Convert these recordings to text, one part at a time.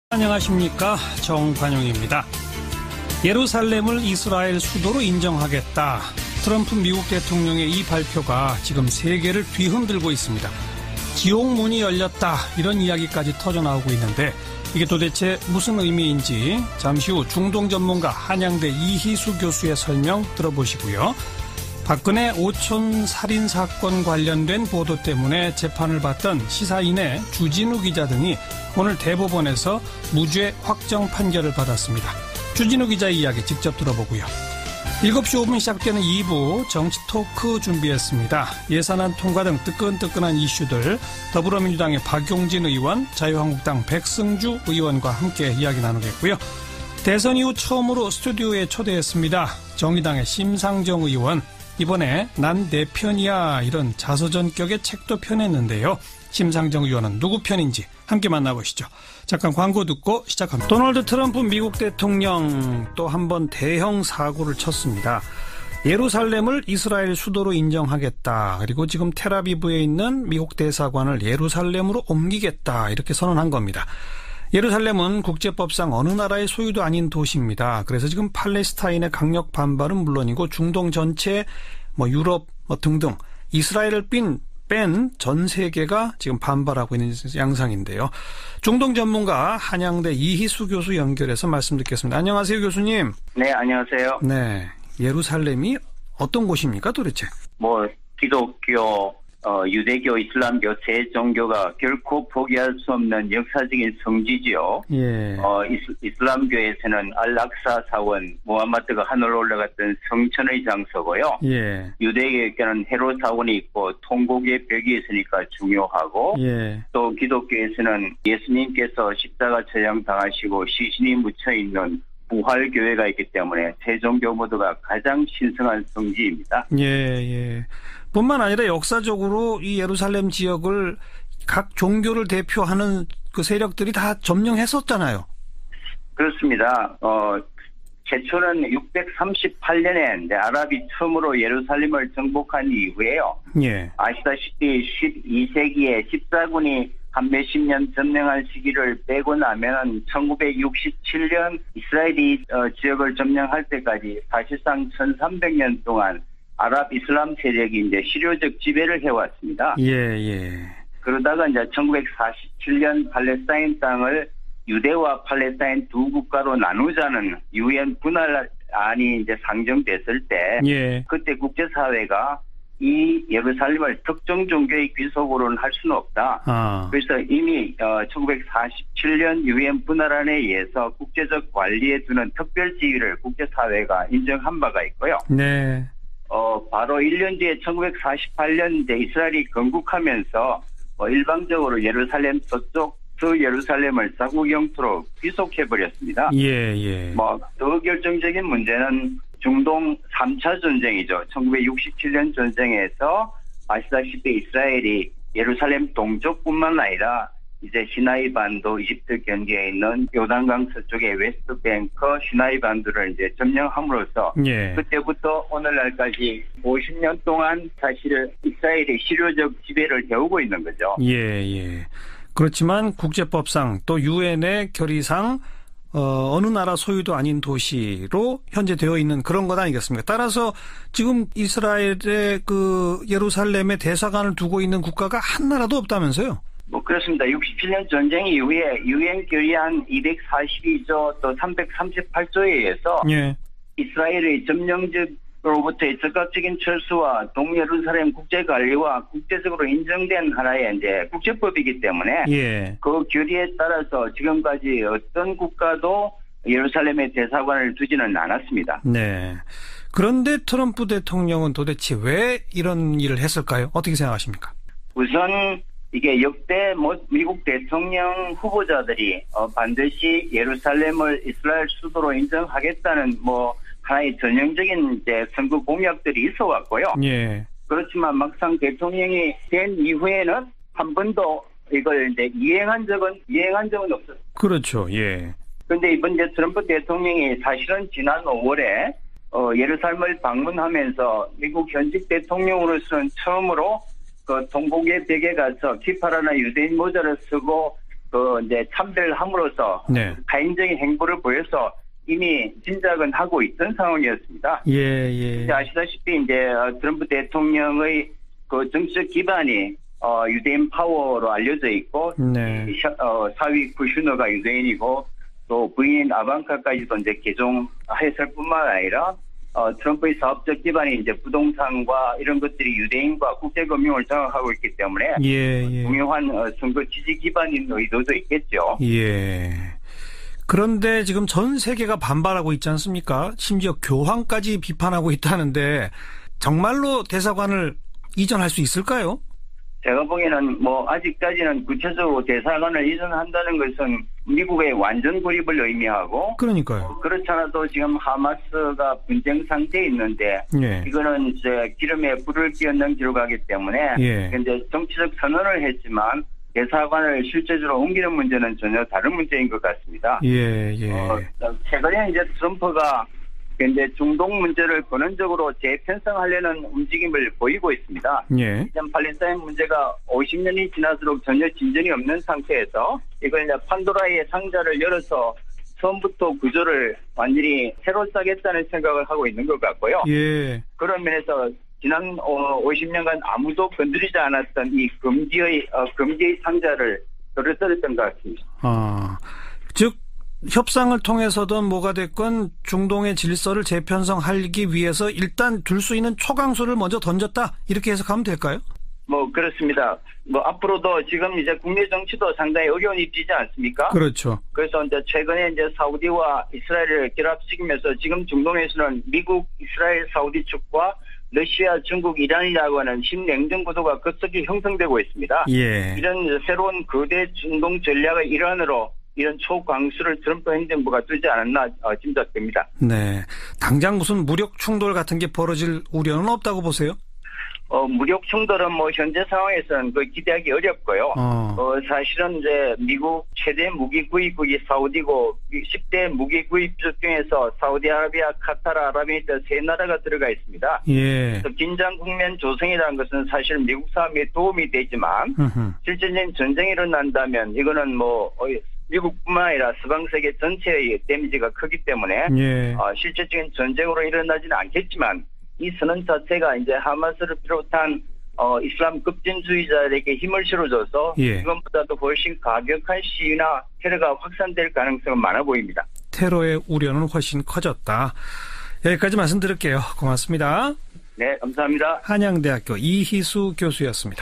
안녕하십니까, 정관용입니다. 예루살렘을 이스라엘 수도로 인정하겠다. 트럼프 미국 대통령의 이 발표가 지금 세계를 뒤흔들고 있습니다. 지옥문이 열렸다, 이런 이야기까지 터져나오고 있는데 이게 도대체 무슨 의미인지 잠시 후 중동 전문가 한양대 이희수 교수의 설명 들어보시고요. 박근혜 오촌 살인 사건 관련된 보도 때문에 재판을 받던 시사인의 주진우 기자 등이 오늘 대법원에서 무죄 확정 판결을 받았습니다. 주진우 기자의 이야기 직접 들어보고요. 7시 5분 시작되는 2부 정치 토크 준비했습니다. 예산안 통과 등 뜨끈뜨끈한 이슈들 더불어민주당의 박용진 의원, 자유한국당 백승주 의원과 함께 이야기 나누겠고요. 대선 이후 처음으로 스튜디오에 초대했습니다. 정의당의 심상정 의원, 이번에 난 내 편이야 이런 자서전격의 책도 펴냈는데요. 심상정 의원은 누구 편인지 함께 만나보시죠. 잠깐 광고 듣고 시작합니다. 도널드 트럼프 미국 대통령 또 한 번 대형 사고를 쳤습니다. 예루살렘을 이스라엘 수도로 인정하겠다. 그리고 지금 텔아비브에 있는 미국 대사관을 예루살렘으로 옮기겠다. 이렇게 선언한 겁니다. 예루살렘은 국제법상 어느 나라의 소유도 아닌 도시입니다. 그래서 지금 팔레스타인의 강력 반발은 물론이고 중동 전체, 유럽 등등 이스라엘을 뺀 전 세계가 지금 반발하고 있는 양상인데요. 중동 전문가 한양대 이희수 교수 연결해서 말씀 듣겠습니다. 안녕하세요, 교수님. 네, 안녕하세요. 네, 예루살렘이 어떤 곳입니까, 도대체? 기독교, 유대교, 이슬람교 세 종교가 결코 포기할 수 없는 역사적인 성지지요. 예. 이슬람교에서는 알락사 사원, 무함마드가 하늘로 올라갔던 성천의 장소고요. 예. 유대교에는 헤롯 사원이 있고 통곡의 벽이 있으니까 중요하고, 예. 또 기독교에서는 예수님께서 십자가 처형당하시고 시신이 묻혀 있는 부활교회가 있기 때문에 세 종교 모두가 가장 신성한 성지입니다. 예. 뿐만 아니라 역사적으로 이 예루살렘 지역을 각 종교를 대표하는 그 세력들이 다 점령했었잖아요. 그렇습니다. 최초는 638년에 아랍이 처음으로 예루살렘을 정복한 이후에요. 예. 아시다시피 12세기에 14군이 한 몇십 년 점령한 시기를 빼고 나면 1967년 이스라엘이 지역을 점령할 때까지 사실상 1300년 동안 아랍 이슬람 세력이 이제 실효적 지배를 해왔습니다. 예. 그러다가 이제 1947년 팔레스타인 땅을 유대와 팔레스타인 두 국가로 나누자는 유엔 분할안이 이제 상정됐을 때, 예. 그때 국제사회가 이 예루살렘을 특정 종교의 귀속으로는 할 수는 없다. 그래서 이미 1947년 유엔 분할안에 의해서 국제적 관리에 두는 특별 지위를 국제사회가 인정한 바가 있고요. 네. 바로 1년 뒤에 1948년 이제 이스라엘이 건국하면서 일방적으로 예루살렘 서쪽 예루살렘을 자국 영토로 귀속해버렸습니다. 예. 더 결정적인 문제는 중동 3차 전쟁이죠. 1967년 전쟁에서 아시다시피 이스라엘이 예루살렘 동쪽뿐만 아니라 이제 시나이 반도, 이집트 경계에 있는 요단강 서쪽의 웨스트뱅크, 시나이 반도를 이제 점령함으로써, 예. 그때부터 오늘날까지 50년 동안 사실 이스라엘의 실효적 지배를 해오고 있는 거죠. 예. 그렇지만 국제법상 또 유엔의 결의상 어느 나라 소유도 아닌 도시로 현재 되어 있는 그런 것 아니겠습니까? 따라서 지금 이스라엘의 그 예루살렘에 대사관을 두고 있는 국가가 한 나라도 없다면서요? 그렇습니다. 67년 전쟁 이후에 유엔 결의안 242조 또 338조에 의해서, 예. 이스라엘의 점령적으로부터의 즉각적인 철수와 동예루살렘 국제관리와 국제적으로 인정된 하나의 이제 국제법이기 때문에, 예. 그 결의에 따라서 지금까지 어떤 국가도 예루살렘에 대사관을 두지는 않았습니다. 네. 그런데 트럼프 대통령은 도대체 왜 이런 일을 했을까요? 어떻게 생각하십니까? 우선 이게 역대 미국 대통령 후보자들이 반드시 예루살렘을 이스라엘 수도로 인정하겠다는 하나의 전형적인 이제 선거 공약들이 있어 왔고요. 예. 그렇지만 막상 대통령이 된 이후에는 한 번도 이걸 이제 이행한 적은 없었어요. 그렇죠. 예. 그런데 이번 이제 트럼프 대통령이 사실은 지난 5월에 예루살렘을 방문하면서 미국 현직 대통령으로서는 처음으로 그 동북의 벽에 가서 키파라나 유대인 모자를 쓰고 이제 참배함으로써 네. 가인적인 행보를 보여서 이미 진작은 하고 있던 상황이었습니다. 예. 이제 아시다시피 이제 트럼프 대통령의 그 정치적 기반이 유대인 파워로 알려져 있고, 네. 사위 쿠슈너가 유대인이고, 또 부인 아방카까지도 이제 개종했을 뿐만 아니라, 트럼프의 사업적 기반이 이제 부동산과 이런 것들이 유대인과 국제금융을 장악하고 있기 때문에, 중요한 선거 지지 기반인 의도도 있겠죠. 예. 그런데 지금 전 세계가 반발하고 있지 않습니까? 심지어 교황까지 비판하고 있다는데, 정말로 대사관을 이전할 수 있을까요? 제가 보기에는 아직까지는 구체적으로 대사관을 이전한다는 것은 미국의 완전 고립을 의미하고, 그러니까요. 그렇지 않아도 지금 하마스가 분쟁 상태에 있는데, 이거는 이제 기름에 불을 끼얹는 기로 가기 때문에, 이제 정치적 선언을 했지만 대사관을 실제적으로 옮기는 문제는 전혀 다른 문제인 것 같습니다. 최근에 이제 트럼프가 이제 중동 문제를 근원적으로 재편성하려는 움직임을 보이고 있습니다. 이전 팔레스타인 문제가 50년이 지날수록 전혀 진전이 없는 상태에서 이걸 이제 판도라의 상자를 열어서 처음부터 구조를 완전히 새로 짜겠다는 생각을 하고 있는 것 같고요. 그런 면에서 지난 50년간 아무도 건드리지 않았던 이 금기의 상자를 떨어뜨렸던 것 같습니다. 즉 협상을 통해서든 뭐가 됐건 중동의 질서를 재편성하기 위해서 일단 둘 수 있는 초강수를 먼저 던졌다, 이렇게 해석하면 될까요? 그렇습니다. 앞으로도 지금 이제 국내 정치도 상당히 어려운 입지지 않습니까? 그렇죠. 그래서 이제 최근에 이제 사우디와 이스라엘을 결합시키면서 지금 중동에서는 미국, 이스라엘, 사우디 측과 러시아, 중국, 이란이라고 하는 신냉전 구도가 급속히 형성되고 있습니다. 이런 새로운 거대 중동 전략의 일환으로 이런 초강수를 트럼프 행정부가 뜨지 않았나 짐작됩니다. 네. 당장 무슨 무력 충돌 같은 게 벌어질 우려는 없다고 보세요? 무력 충돌은 현재 상황에서는 기대하기 어렵고요. 사실은 이제 미국 최대 무기 구입국이 사우디고 10대 무기 구입국 중에서 사우디아라비아, 카타르, 아랍에미리트 세 나라가 들어가 있습니다. 그래서 긴장 국면 조성이라는 것은 사실 미국 싸움에 도움이 되지만 실질적인 전쟁이 일어난다면 이거는 미국뿐만 아니라 서방 세계 전체의 데미지가 크기 때문에 실질적인 전쟁으로 일어나지는 않겠지만 이 선언 자체가 이제 하마스를 비롯한 이슬람 급진주의자들에게 힘을 실어줘서 이것보다도 훨씬 가격한 시위나 테러가 확산될 가능성은 많아 보입니다. 테러의 우려는 훨씬 커졌다. 여기까지 말씀드릴게요. 고맙습니다. 네, 감사합니다. 한양대학교 이희수 교수였습니다.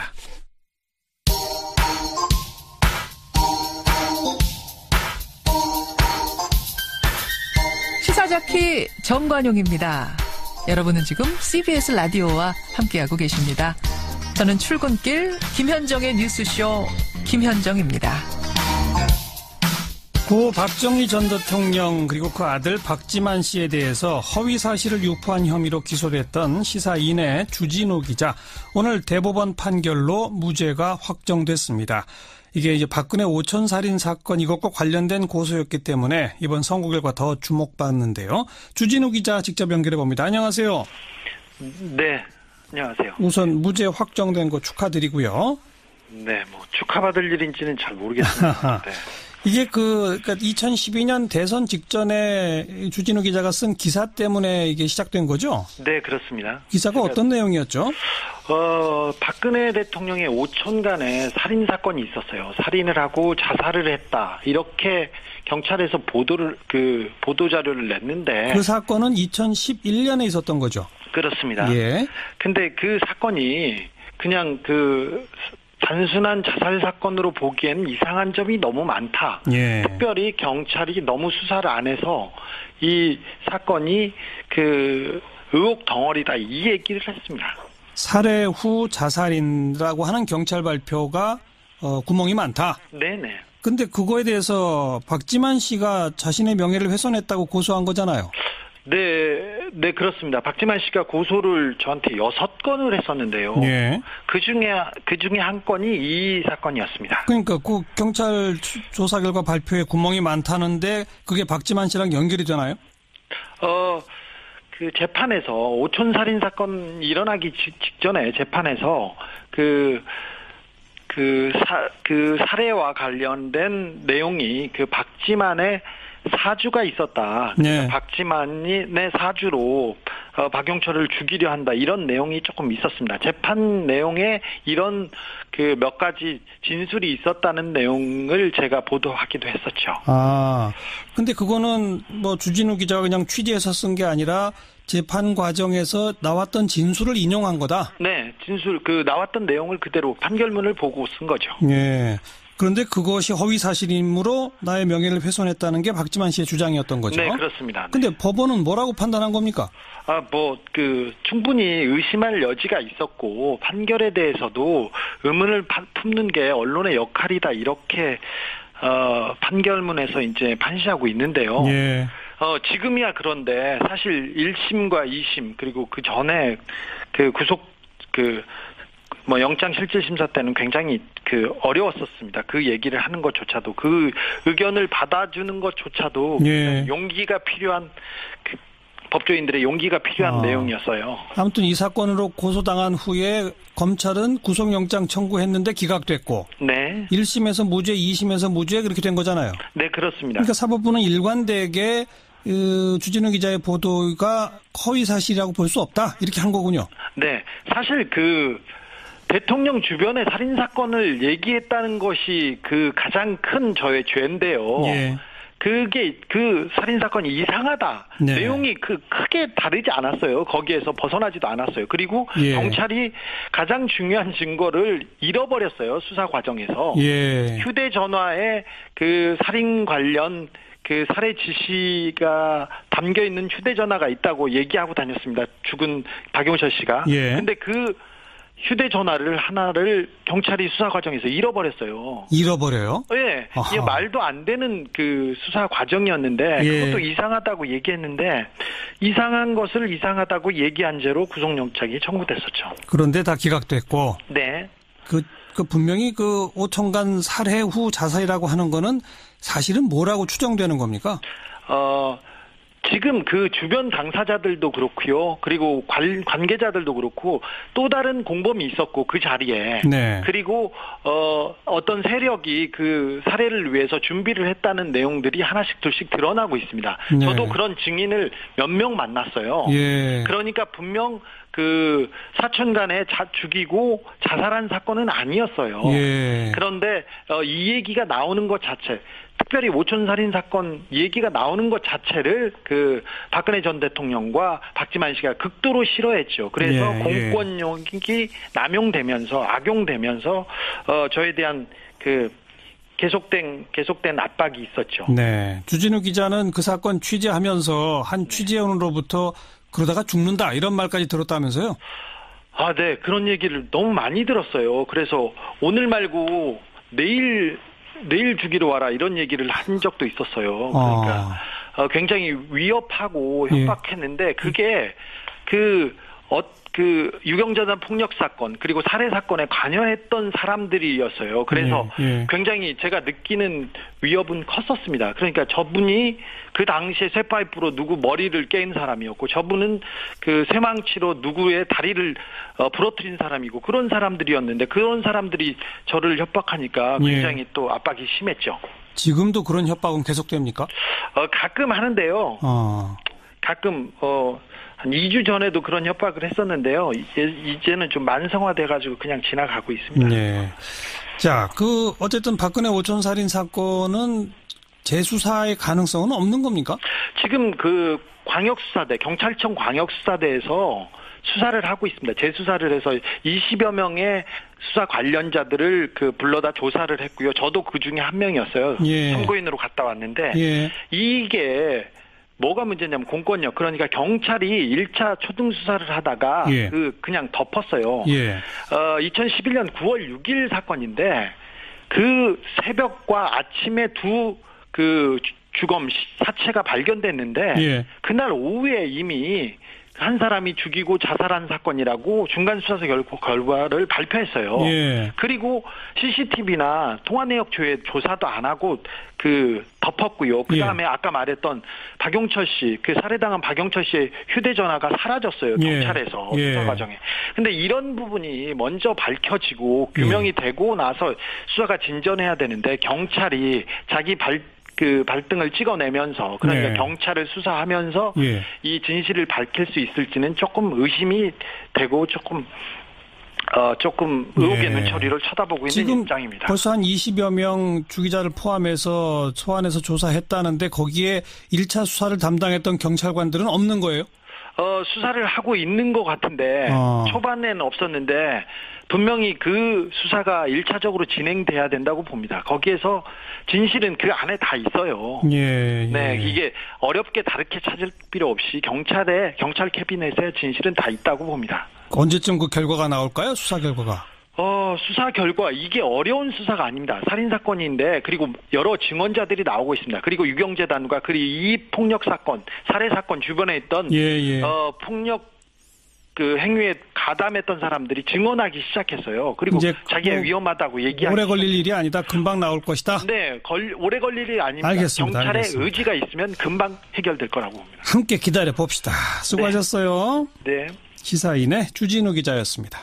시사자키 정관용입니다. 여러분은 지금 CBS 라디오와 함께하고 계십니다. 저는 출근길 김현정의 뉴스쇼 김현정입니다. 고 박정희 전 대통령 그리고 그 아들 박지만 씨에 대해서 허위 사실을 유포한 혐의로 기소됐던 시사인의 주진우 기자, 오늘 대법원 판결로 무죄가 확정됐습니다. 이게 이제 박근혜 오촌살인 사건 이것과 관련된 고소였기 때문에 이번 선고 결과 더 주목받는데요. 주진우 기자 직접 연결해 봅니다. 안녕하세요. 네, 안녕하세요. 우선 무죄 확정된 거 축하드리고요. 네, 축하받을 일인지는 잘 모르겠습니다. 네. 이게 그러니까 2012년 대선 직전에 주진우 기자가 쓴 기사 때문에 이게 시작된 거죠? 네, 그렇습니다. 기사가 어떤 내용이었죠? 박근혜 대통령의 오촌간에 살인 사건이 있었어요. 살인을 하고 자살을 했다. 이렇게 경찰에서 보도 자료를 냈는데, 그 사건은 2011년에 있었던 거죠? 그렇습니다. 근데 그 사건이 그냥 단순한 자살 사건으로 보기에는 이상한 점이 너무 많다. 특별히 경찰이 너무 수사를 안 해서 이 사건이 의혹 덩어리다, 이 얘기를 했습니다. 살해 후 자살이라고 하는 경찰 발표가 구멍이 많다. 네네. 근데 그거에 대해서 박지만 씨가 자신의 명예를 훼손했다고 고소한 거잖아요. 네, 그렇습니다. 박지만 씨가 고소를 저한테 6건을 했었는데요. 그 중에 한 건이 이 사건이었습니다. 그러니까 그 경찰 조사 결과 발표에 구멍이 많다는데 그게 박지만 씨랑 연결이 되나요? 그 재판에서 오촌살인 사건 일어나기 직전에 재판에서 그 그 사례와 관련된 내용이 그 박지만의 사주가 있었다. 네. 박지만의 사주로 박용철을 죽이려 한다. 이런 내용이 조금 있었습니다. 재판 내용에 이런 그 몇 가지 진술이 있었다는 내용을 제가 보도하기도 했었죠. 아, 근데 그거는 뭐 주진우 기자가 그냥 취재해서 쓴 게 아니라 재판 과정에서 나왔던 진술을 인용한 거다? 네, 진술, 나왔던 내용을 그대로 판결문을 보고 쓴 거죠. 예. 그런데 그것이 허위 사실이므로 나의 명예를 훼손했다는 게 박지만 씨의 주장이었던 거죠? 네, 그렇습니다. 근데 법원은 뭐라고 판단한 겁니까? 충분히 의심할 여지가 있었고, 판결에 대해서도 의문을 품는 게 언론의 역할이다, 이렇게, 판결문에서 이제 판시하고 있는데요. 예. 지금이야 그런데 사실 1심과 2심, 그리고 그 전에 영장실질심사 때는 굉장히 어려웠었습니다. 그 얘기를 하는 것조차도, 그 의견을 받아주는 것조차도 예. 용기가 필요한, 법조인들의 용기가 필요한 내용이었어요. 아무튼 이 사건으로 고소당한 후에 검찰은 구속영장 청구했는데 기각됐고, 네. 1심에서 무죄, 2심에서 무죄 그렇게 된 거잖아요. 네, 그렇습니다. 그러니까 사법부는 일관되게 주진우 기자의 보도가 허위 사실이라고 볼 수 없다 이렇게 한 거군요. 네, 사실 대통령 주변의 살인 사건을 얘기했다는 것이 가장 큰 저의 죄인데요. 예. 그게 살인 사건이 이상하다. 네. 내용이 크게 다르지 않았어요. 거기에서 벗어나지도 않았어요. 그리고 예. 경찰이 가장 중요한 증거를 잃어버렸어요. 수사 과정에서. 예. 휴대전화에 살인 관련 살해 지시가 담겨 있는 휴대전화가 있다고 얘기하고 다녔습니다. 죽은 박용철 씨가. 예. 근데 휴대전화를 하나를 경찰이 수사 과정에서 잃어버렸어요. 잃어버려요? 네. 이게 말도 안 되는 수사 과정이었는데, 예. 그것도 이상하다고 얘기했는데, 이상한 것을 이상하다고 얘기한 죄로 구속영장이 청구됐었죠. 그런데 다 기각됐고. 네. 분명히 오통간 살해 후 자살이라고 하는 거는 사실은 뭐라고 추정되는 겁니까? 지금 주변 당사자들도 그렇고요. 그리고 관계자들도 그렇고 또 다른 공범이 있었고 그 자리에. 네. 그리고 어떤 세력이 살해를 위해서 준비를 했다는 내용들이 하나씩 둘씩 드러나고 있습니다. 네. 저도 그런 증인을 몇 명 만났어요. 예. 그러니까 분명 사촌 간에 죽이고 자살한 사건은 아니었어요. 예. 그런데 이 얘기가 나오는 것 자체, 특별히 오촌살인 사건 얘기가 나오는 것 자체를 박근혜 전 대통령과 박지만 씨가 극도로 싫어했죠. 그래서 예. 공권력이 남용되면서 악용되면서 저에 대한 계속된 압박이 있었죠. 네. 주진우 기자는 그 사건 취재하면서 한 취재원으로부터 그러다가 죽는다 이런 말까지 들었다면서요? 아, 네. 그런 얘기를 너무 많이 들었어요. 그래서 오늘 말고 내일 죽이러 와라 이런 얘기를 한 적도 있었어요. 그러니까 굉장히 위협하고 협박했는데 그게 유경자단 폭력 사건 그리고 살해 사건에 관여했던 사람들이었어요. 그래서 굉장히 제가 느끼는 위협은 컸었습니다. 그러니까 저분이 그 당시에 쇠파이프로 누구 머리를 깬 사람이었고 저분은 쇠망치로 누구의 다리를 부러뜨린 사람이고 그런 사람들이었는데 그런 사람들이 저를 협박하니까 굉장히 또 압박이 심했죠. 지금도 그런 협박은 계속됩니까? 가끔 하는데요. 가끔 한 2주 전에도 그런 협박을 했었는데요. 이제는 좀 만성화돼가지고 그냥 지나가고 있습니다. 네. 자, 어쨌든 박근혜 오촌살인 사건은 재수사의 가능성은 없는 겁니까? 지금 광역수사대, 경찰청 광역수사대에서 수사를 하고 있습니다. 재수사를 해서 20여 명의 수사 관련자들을 불러다 조사를 했고요. 저도 그 중에 한 명이었어요. 예. 참고인으로 갔다 왔는데 예. 이게 뭐가 문제냐면 공권력. 그러니까 경찰이 1차 초등 수사를 하다가 예. 그냥 덮었어요. 예. 2011년 9월 6일 사건인데 새벽과 아침에 두 주검 사체가 발견됐는데 예. 그날 오후에 이미 한 사람이 죽이고 자살한 사건이라고 중간 수사서 결과를 발표했어요. 예. 그리고 CCTV나 통화내역 조사도 안 하고 덮었고요. 그 다음에 예. 아까 말했던 박용철 씨, 살해당한 박용철 씨의 휴대전화가 사라졌어요. 경찰에서 예. 수사 과정에. 근데 이런 부분이 먼저 밝혀지고 규명이 되고 나서 수사가 진전해야 되는데 경찰이 자기 발등을 찍어내면서 그러니까 경찰을 수사하면서 이 진실을 밝힐 수 있을지는 조금 의심이 되고 조금 의혹의 눈초리를 쳐다보고 있는 입장입니다. 벌써 한 20여 명 주기자를 포함해서 소환해서 조사했다는데 거기에 1차 수사를 담당했던 경찰관들은 없는 거예요? 수사를 하고 있는 것 같은데 초반에는 없었는데 분명히 그 수사가 1차적으로 진행돼야 된다고 봅니다. 거기에서 진실은 그 안에 다 있어요. 예. 네, 이게 어렵게 다르게 찾을 필요 없이 경찰 캐비넷에 진실은 다 있다고 봅니다. 언제쯤 그 결과가 나올까요? 수사 결과가? 수사 결과 이게 어려운 수사가 아닙니다. 살인 사건인데 그리고 여러 증언자들이 나오고 있습니다. 그리고 유경재단과 그리고 이 폭력 사건, 살해 사건 주변에 있던 폭력 행위에 가담했던 사람들이 증언하기 시작했어요. 그리고 자기가 위험하다고 얘기하기 오래 걸릴 일이 아니다. 금방 나올 것이다. 네, 오래 걸릴 일이 아닙니다. 알겠습니다. 경찰의 의지가 있으면 금방 해결될 거라고 봅니다. 함께 기다려 봅시다. 수고하셨어요. 네. 시사인의 주진우 기자였습니다.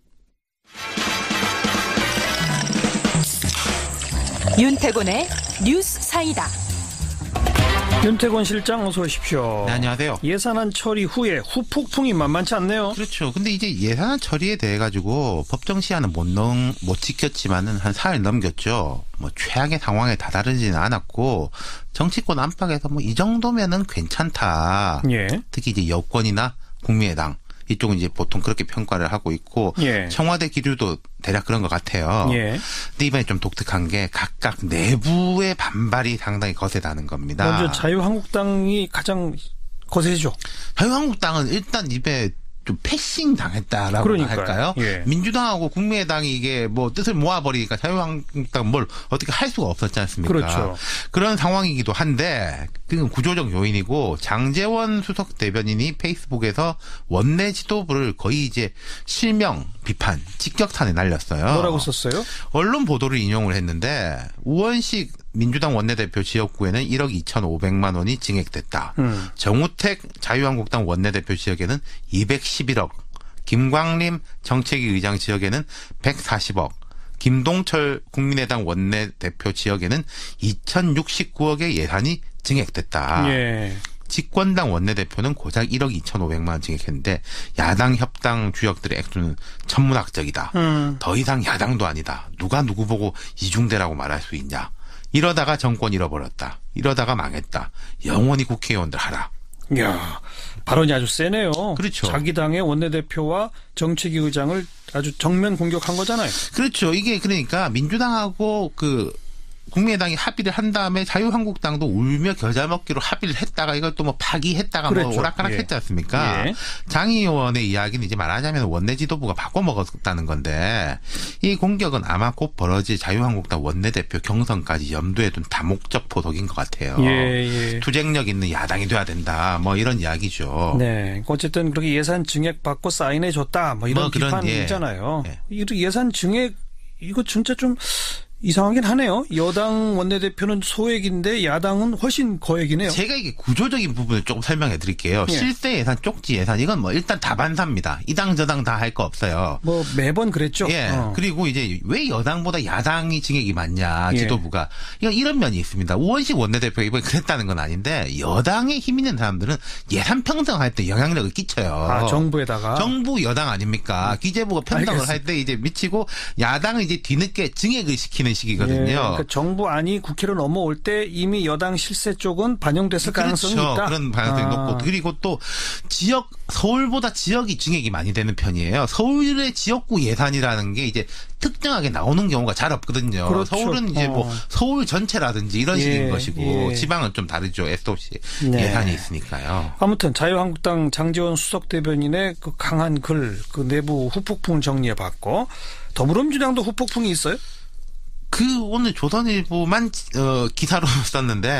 윤태곤의 뉴스 사이다. 윤태곤 실장 어서 오십시오. 네, 안녕하세요. 예산안 처리 후에 후폭풍이 만만치 않네요. 그렇죠. 근데 이제 예산안 처리에 대해 가지고 법정 시한은 못 지켰지만은 한 사흘 넘겼죠. 최악의 상황에 다다르지는 않았고 정치권 안팎에서 이 정도면은 괜찮다. 예. 특히 이제 여권이나 국민의당 이쪽은 이제 보통 그렇게 평가를 하고 있고 청와대 기류도 대략 그런 것 같아요. 근데 이번에 좀 독특한 게 각각 내부의 반발이 상당히 거세다는 겁니다. 먼저 자유한국당이 가장 거세죠. 자유한국당은 일단 입에 좀 패싱 당했다라고 할까요? 민주당하고 국민의당이 이게 뜻을 모아버리니까 자유한국당 뭘 어떻게 할 수가 없었지 않습니까? 그렇죠. 그런 상황이기도 한데 그건 구조적 요인이고 장제원 수석 대변인이 페이스북에서 원내 지도부를 거의 이제 실명 비판 직격탄에 날렸어요. 뭐라고 썼어요? 언론 보도를 인용을 했는데 우원식 민주당 원내대표 지역구에는 1억 2,500만 원이 증액됐다. 정우택 자유한국당 원내대표 지역에는 211억, 김광림 정책위 의장 지역에는 140억, 김동철 국민의당 원내대표 지역에는 2,069억의 예산이 증액됐다. 집권당 원내대표는 고작 1억 2,500만 원 증액했는데 야당 협당 주역들의 액수는 천문학적이다. 더 이상 야당도 아니다. 누가 누구 보고 이중대라고 말할 수 있냐. 이러다가 정권 잃어버렸다. 이러다가 망했다. 영원히 국회의원들 하라. 이야, 발언이 아주 세네요. 그렇죠. 자기 당의 원내대표와 정책위 의장을 아주 정면 공격한 거잖아요. 그렇죠. 이게 그러니까 민주당하고 국민의당이 합의를 한 다음에 자유한국당도 울며 겨자 먹기로 합의를 했다가 이걸 또 파기했다가 그렇죠. 오락가락 했지 않습니까? 장 의원의 이야기는 이제 말하자면 원내 지도부가 바꿔먹었다는 건데 이 공격은 아마 곧 벌어질 자유한국당 원내대표 경선까지 염두에 둔 다목적 포석인 것 같아요. 투쟁력 있는 야당이 돼야 된다. 이런 이야기죠. 네. 어쨌든 그렇게 예산 증액 받고 사인해줬다. 이런 비판이잖아요. 예산 증액 이거 진짜 좀 이상하긴 하네요. 여당 원내대표는 소액인데 야당은 훨씬 거액이네요. 제가 이게 구조적인 부분을 조금 설명해 드릴게요. 실세 예산, 쪽지 예산 이건 일단 다반사입니다. 이 당 저 당 다 할 거 없어요. 매번 그랬죠. 그리고 이제 왜 여당보다 야당이 증액이 많냐 지도부가 이런 면이 있습니다. 우원식 원내대표가 이번에 그랬다는 건 아닌데 여당에 힘 있는 사람들은 예산 평등할 때 영향력을 끼쳐요. 정부에다가. 정부 여당 아닙니까? 기재부가 편성을 할 때 이제 미치고 야당은 이제 뒤늦게 증액을 시키는 시기거든요. 그러니까 정부안이 국회로 넘어올 때 이미 여당 실세 쪽은 반영됐을 가능성이 있다. 그런 가능성이 높고 그리고 또 서울보다 지역이 증액이 많이 되는 편이에요. 서울의 지역구 예산이라는 게 이제 특정하게 나오는 경우가 잘 없거든요. 그렇죠. 서울은 이제 서울 전체라든지 이런 식인 것이고 지방은 좀 다르죠. SOC 예산이 있으니까요. 아무튼 자유한국당 장제원 수석 대변인의 그 강한 글, 그 내부 후폭풍을 정리해봤고 더불어민주당도 후폭풍이 있어요? 오늘 조선일보만 기사로 썼는데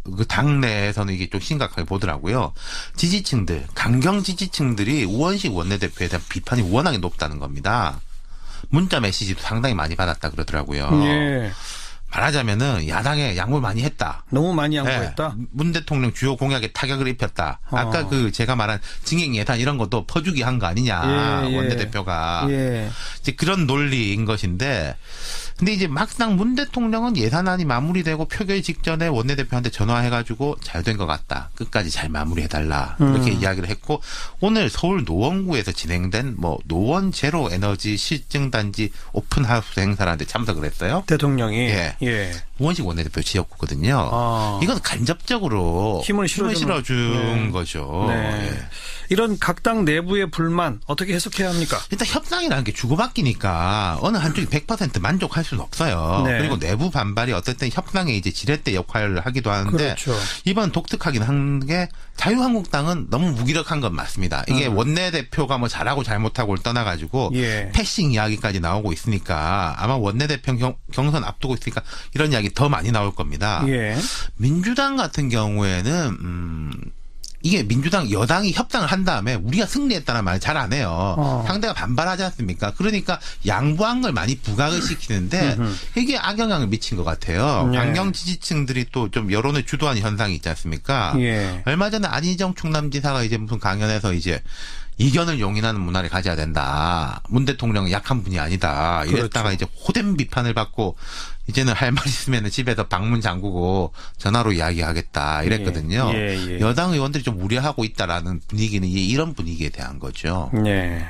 그 당내에서는 이게 좀 심각하게 보더라고요. 지지층들, 강경 지지층들이 우원식 원내대표에 대한 비판이 워낙에 높다는 겁니다. 문자 메시지도 상당히 많이 받았다 그러더라고요. 예. 말하자면은 야당에 양보를 많이 했다. 너무 많이 양보했다. 네. 문 대통령 주요 공약에 타격을 입혔다. 아까 그 제가 말한 증액 예산 이런 것도 퍼주기 한 거 아니냐. 예, 예. 원내대표가. 예. 이제 그런 논리인 것인데 근데 이제 막상 문 대통령은 예산안이 마무리되고 표결 직전에 원내대표한테 전화해가지고 잘 된 것 같다. 끝까지 잘 마무리해달라. 이렇게 이야기를 했고 오늘 서울 노원구에서 진행된 뭐 노원 제로 에너지 실증단지 오픈하우스 행사라는데 참석을 했어요. 대통령이. 예. 예. 우원식 원내대표 지역구거든요. 이건 간접적으로 힘을 실어준 거죠. 네. 예. 이런 각 당 내부의 불만 어떻게 해석해야 합니까? 일단 협상이라는 게 주고받기니까 어느 한쪽이 100% 만족할 수는 없어요. 네. 그리고 내부 반발이 어떨 땐 협상의 이제 지렛대 역할을 하기도 하는데 그렇죠. 이번 독특하긴 한 게 자유한국당은 너무 무기력한 건 맞습니다. 이게 원내대표가 뭐 잘하고 잘못하고를 떠나가지고 예. 패싱 이야기까지 나오고 있으니까 아마 원내대표 경선 앞두고 있으니까 이런 이야기 더 많이 나올 겁니다. 예. 민주당 같은 경우에는 이게 민주당 여당이 협상을 한 다음에 우리가 승리했다는 말을 잘 안 해요. 상대가 반발하지 않습니까? 그러니까 양보한 걸 많이 부각을 시키는데 이게 악영향을 미친 것 같아요. 네. 강경 지지층들이 또 좀 여론을 주도하는 현상이 있지 않습니까? 예. 얼마 전에 안희정 충남지사가 이제 무슨 강연에서 이제 이견을 용인하는 문화를 가져야 된다. 문 대통령은 약한 분이 아니다. 이랬다가 그렇죠. 이제 호된 비판을 받고 이제는 할 말 있으면 집에서 방문 잠그고 전화로 이야기하겠다 이랬거든요. 예. 여당 의원들이 좀 우려하고 있다라는 분위기는 이런 분위기에 대한 거죠. 네.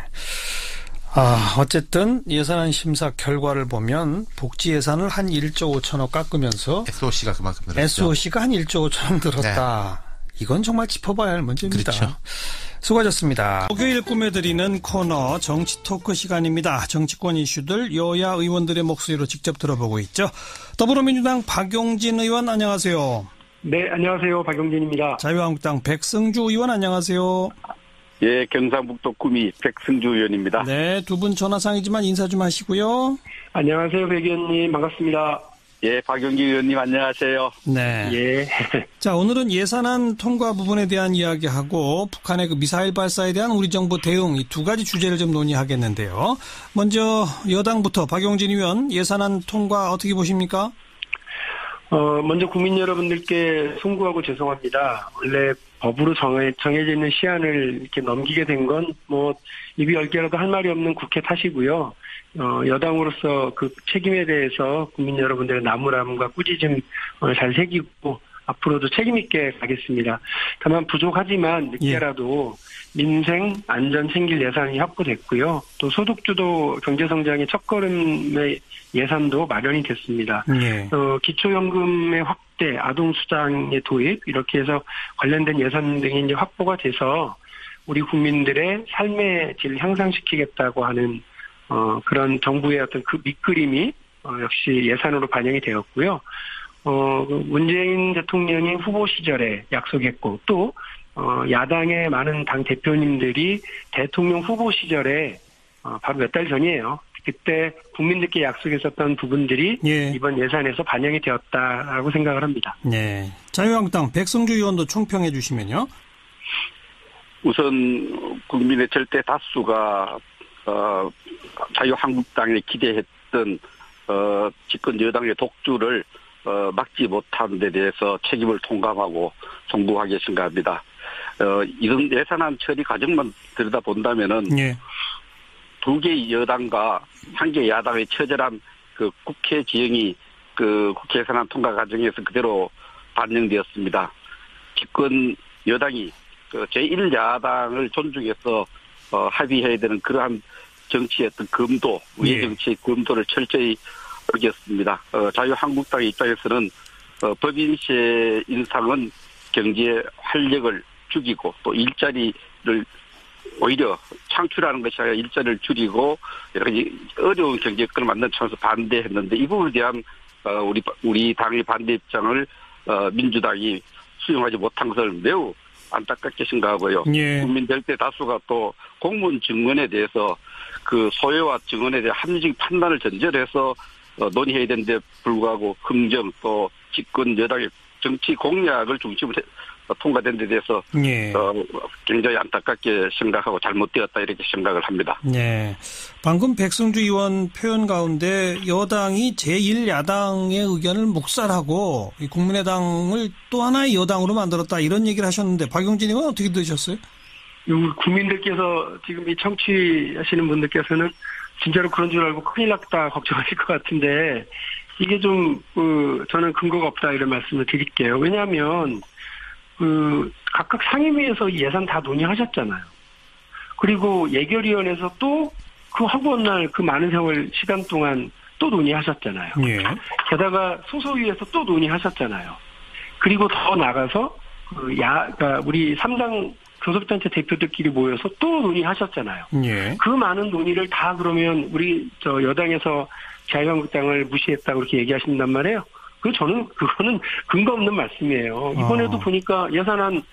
어쨌든 예산안 심사 결과를 보면 복지 예산을 한 1조 5천억 깎으면서 SOC가 그만큼 늘었죠. SOC가 한 1조 5천억 늘었다. 네. 이건 정말 짚어봐야 할 문제입니다. 그렇죠. 수고하셨습니다. 목요일 꾸며드리는 코너 정치 토크 시간입니다. 정치권 이슈들 여야 의원들의 목소리로 직접 들어보고 있죠. 더불어민주당 박용진 의원 안녕하세요. 네, 안녕하세요. 박용진입니다. 자유한국당 백승주 의원 안녕하세요. 예, 경상북도 구미 백승주 의원입니다. 네, 두 분 전화상이지만 인사 좀 하시고요. 안녕하세요, 백 의원님. 반갑습니다. 예, 박용진 의원님 안녕하세요. 네. 예. 자, 오늘은 예산안 통과 부분에 대한 이야기하고 북한의 그 미사일 발사에 대한 우리 정부 대응 이 두 가지 주제를 좀 논의하겠는데요. 먼저 여당부터 박용진 의원 예산안 통과 어떻게 보십니까? 먼저 국민 여러분들께 송구하고 죄송합니다. 원래 법으로 정해져 있는 시한을 이렇게 넘기게 된 건 뭐 입이 10개라도 할 말이 없는 국회 탓이고요. 여당으로서 그 책임에 대해서 국민 여러분들의 나무람과 꾸짖음 잘 새기고 앞으로도 책임 있게 가겠습니다. 다만 부족하지만 늦게라도 민생 안전 챙길 예산이 확보됐고요. 또 소득주도 경제성장의 첫걸음의 예산도 마련이 됐습니다. 기초연금의 확대, 아동수당의 도입 이렇게 해서 관련된 예산 등이 이제 확보가 돼서 우리 국민들의 삶의 질 향상시키겠다고 하는 그런 정부의 어떤 그 밑그림이 역시 예산으로 반영이 되었고요. 문재인 대통령이 후보 시절에 약속했고 또 야당의 많은 당 대표님들이 대통령 후보 시절에 바로 몇 달 전이에요. 그때 국민들께 약속했었던 부분들이 이번 예산에서 반영이 되었다라고 생각을 합니다. 네. 자유한국당 백승주 의원도 총평해 주시면요. 우선 국민의 절대 다수가 자유한국당에 기대했던 집권 여당의 독주를 막지 못한 데 대해서 책임을 통감하고 송구하게 생각합니다. 이런 예산안 처리 과정만 들여다본다면은 두 개의 여당과 한 개의 야당의 처절한 그 국회 지형이 그 국회 예산안 통과 과정에서 그대로 반영되었습니다. 집권 여당이 그 제1야당을 존중해서 합의해야 되는 그러한 정치의 어떤 검도, 우회 정치의 검도를 철저히 어겼습니다. 자유한국당 입장에서는 법인세 인상은 경제 활력을 죽이고 또 일자리를 오히려 창출하는 것이 아니라 일자리를 줄이고 여러 가지 어려운 경제 여건을 만든 차원에서 반대했는데 이 부분에 대한 우리 당의 반대 입장을 민주당이 수용하지 못한 것을 매우 안타깝게 생각하고요. 국민 절대 다수가 또 공무원 증언에 대해서 그 소외와 증언에 대한 합리적인 판단을 전제로 해서 논의해야 되는데 불구하고 흥정 또 집권 여당의 정치 공약을 중심으로 통과된 데 대해서 예. 굉장히 안타깝게 생각하고 잘못되었다 이렇게 생각을 합니다. 네. 방금 백승주 의원 표현 가운데 여당이 제1야당의 의견을 묵살하고 국민의당을 또 하나의 여당으로 만들었다 이런 얘기를 하셨는데 박용진 의원 어떻게 들으셨어요? 국민들께서 지금 이 청취하시는 분들께서는 진짜로 그런 줄 알고 큰일 났다 걱정하실 것 같은데 이게 좀 저는 근거가 없다 이런 말씀을 드릴게요. 왜냐하면 각각 상임위에서 예산 다 논의하셨잖아요. 그리고 예결위원회에서 또 그 하고 날 그 많은 세월 시간 동안 또 논의하셨잖아요. 예. 게다가 소소위에서 또 논의하셨잖아요. 그리고 더 나가서 그러니까 우리 3당 교섭단체 대표들끼리 모여서 또 논의하셨잖아요. 예. 그 많은 논의를 다 그러면 우리 여당에서 자유한국당을 무시했다고 그렇게 얘기하신단 말이에요. 그거는 근거 없는 말씀이에요. 이번에도 보니까 예산안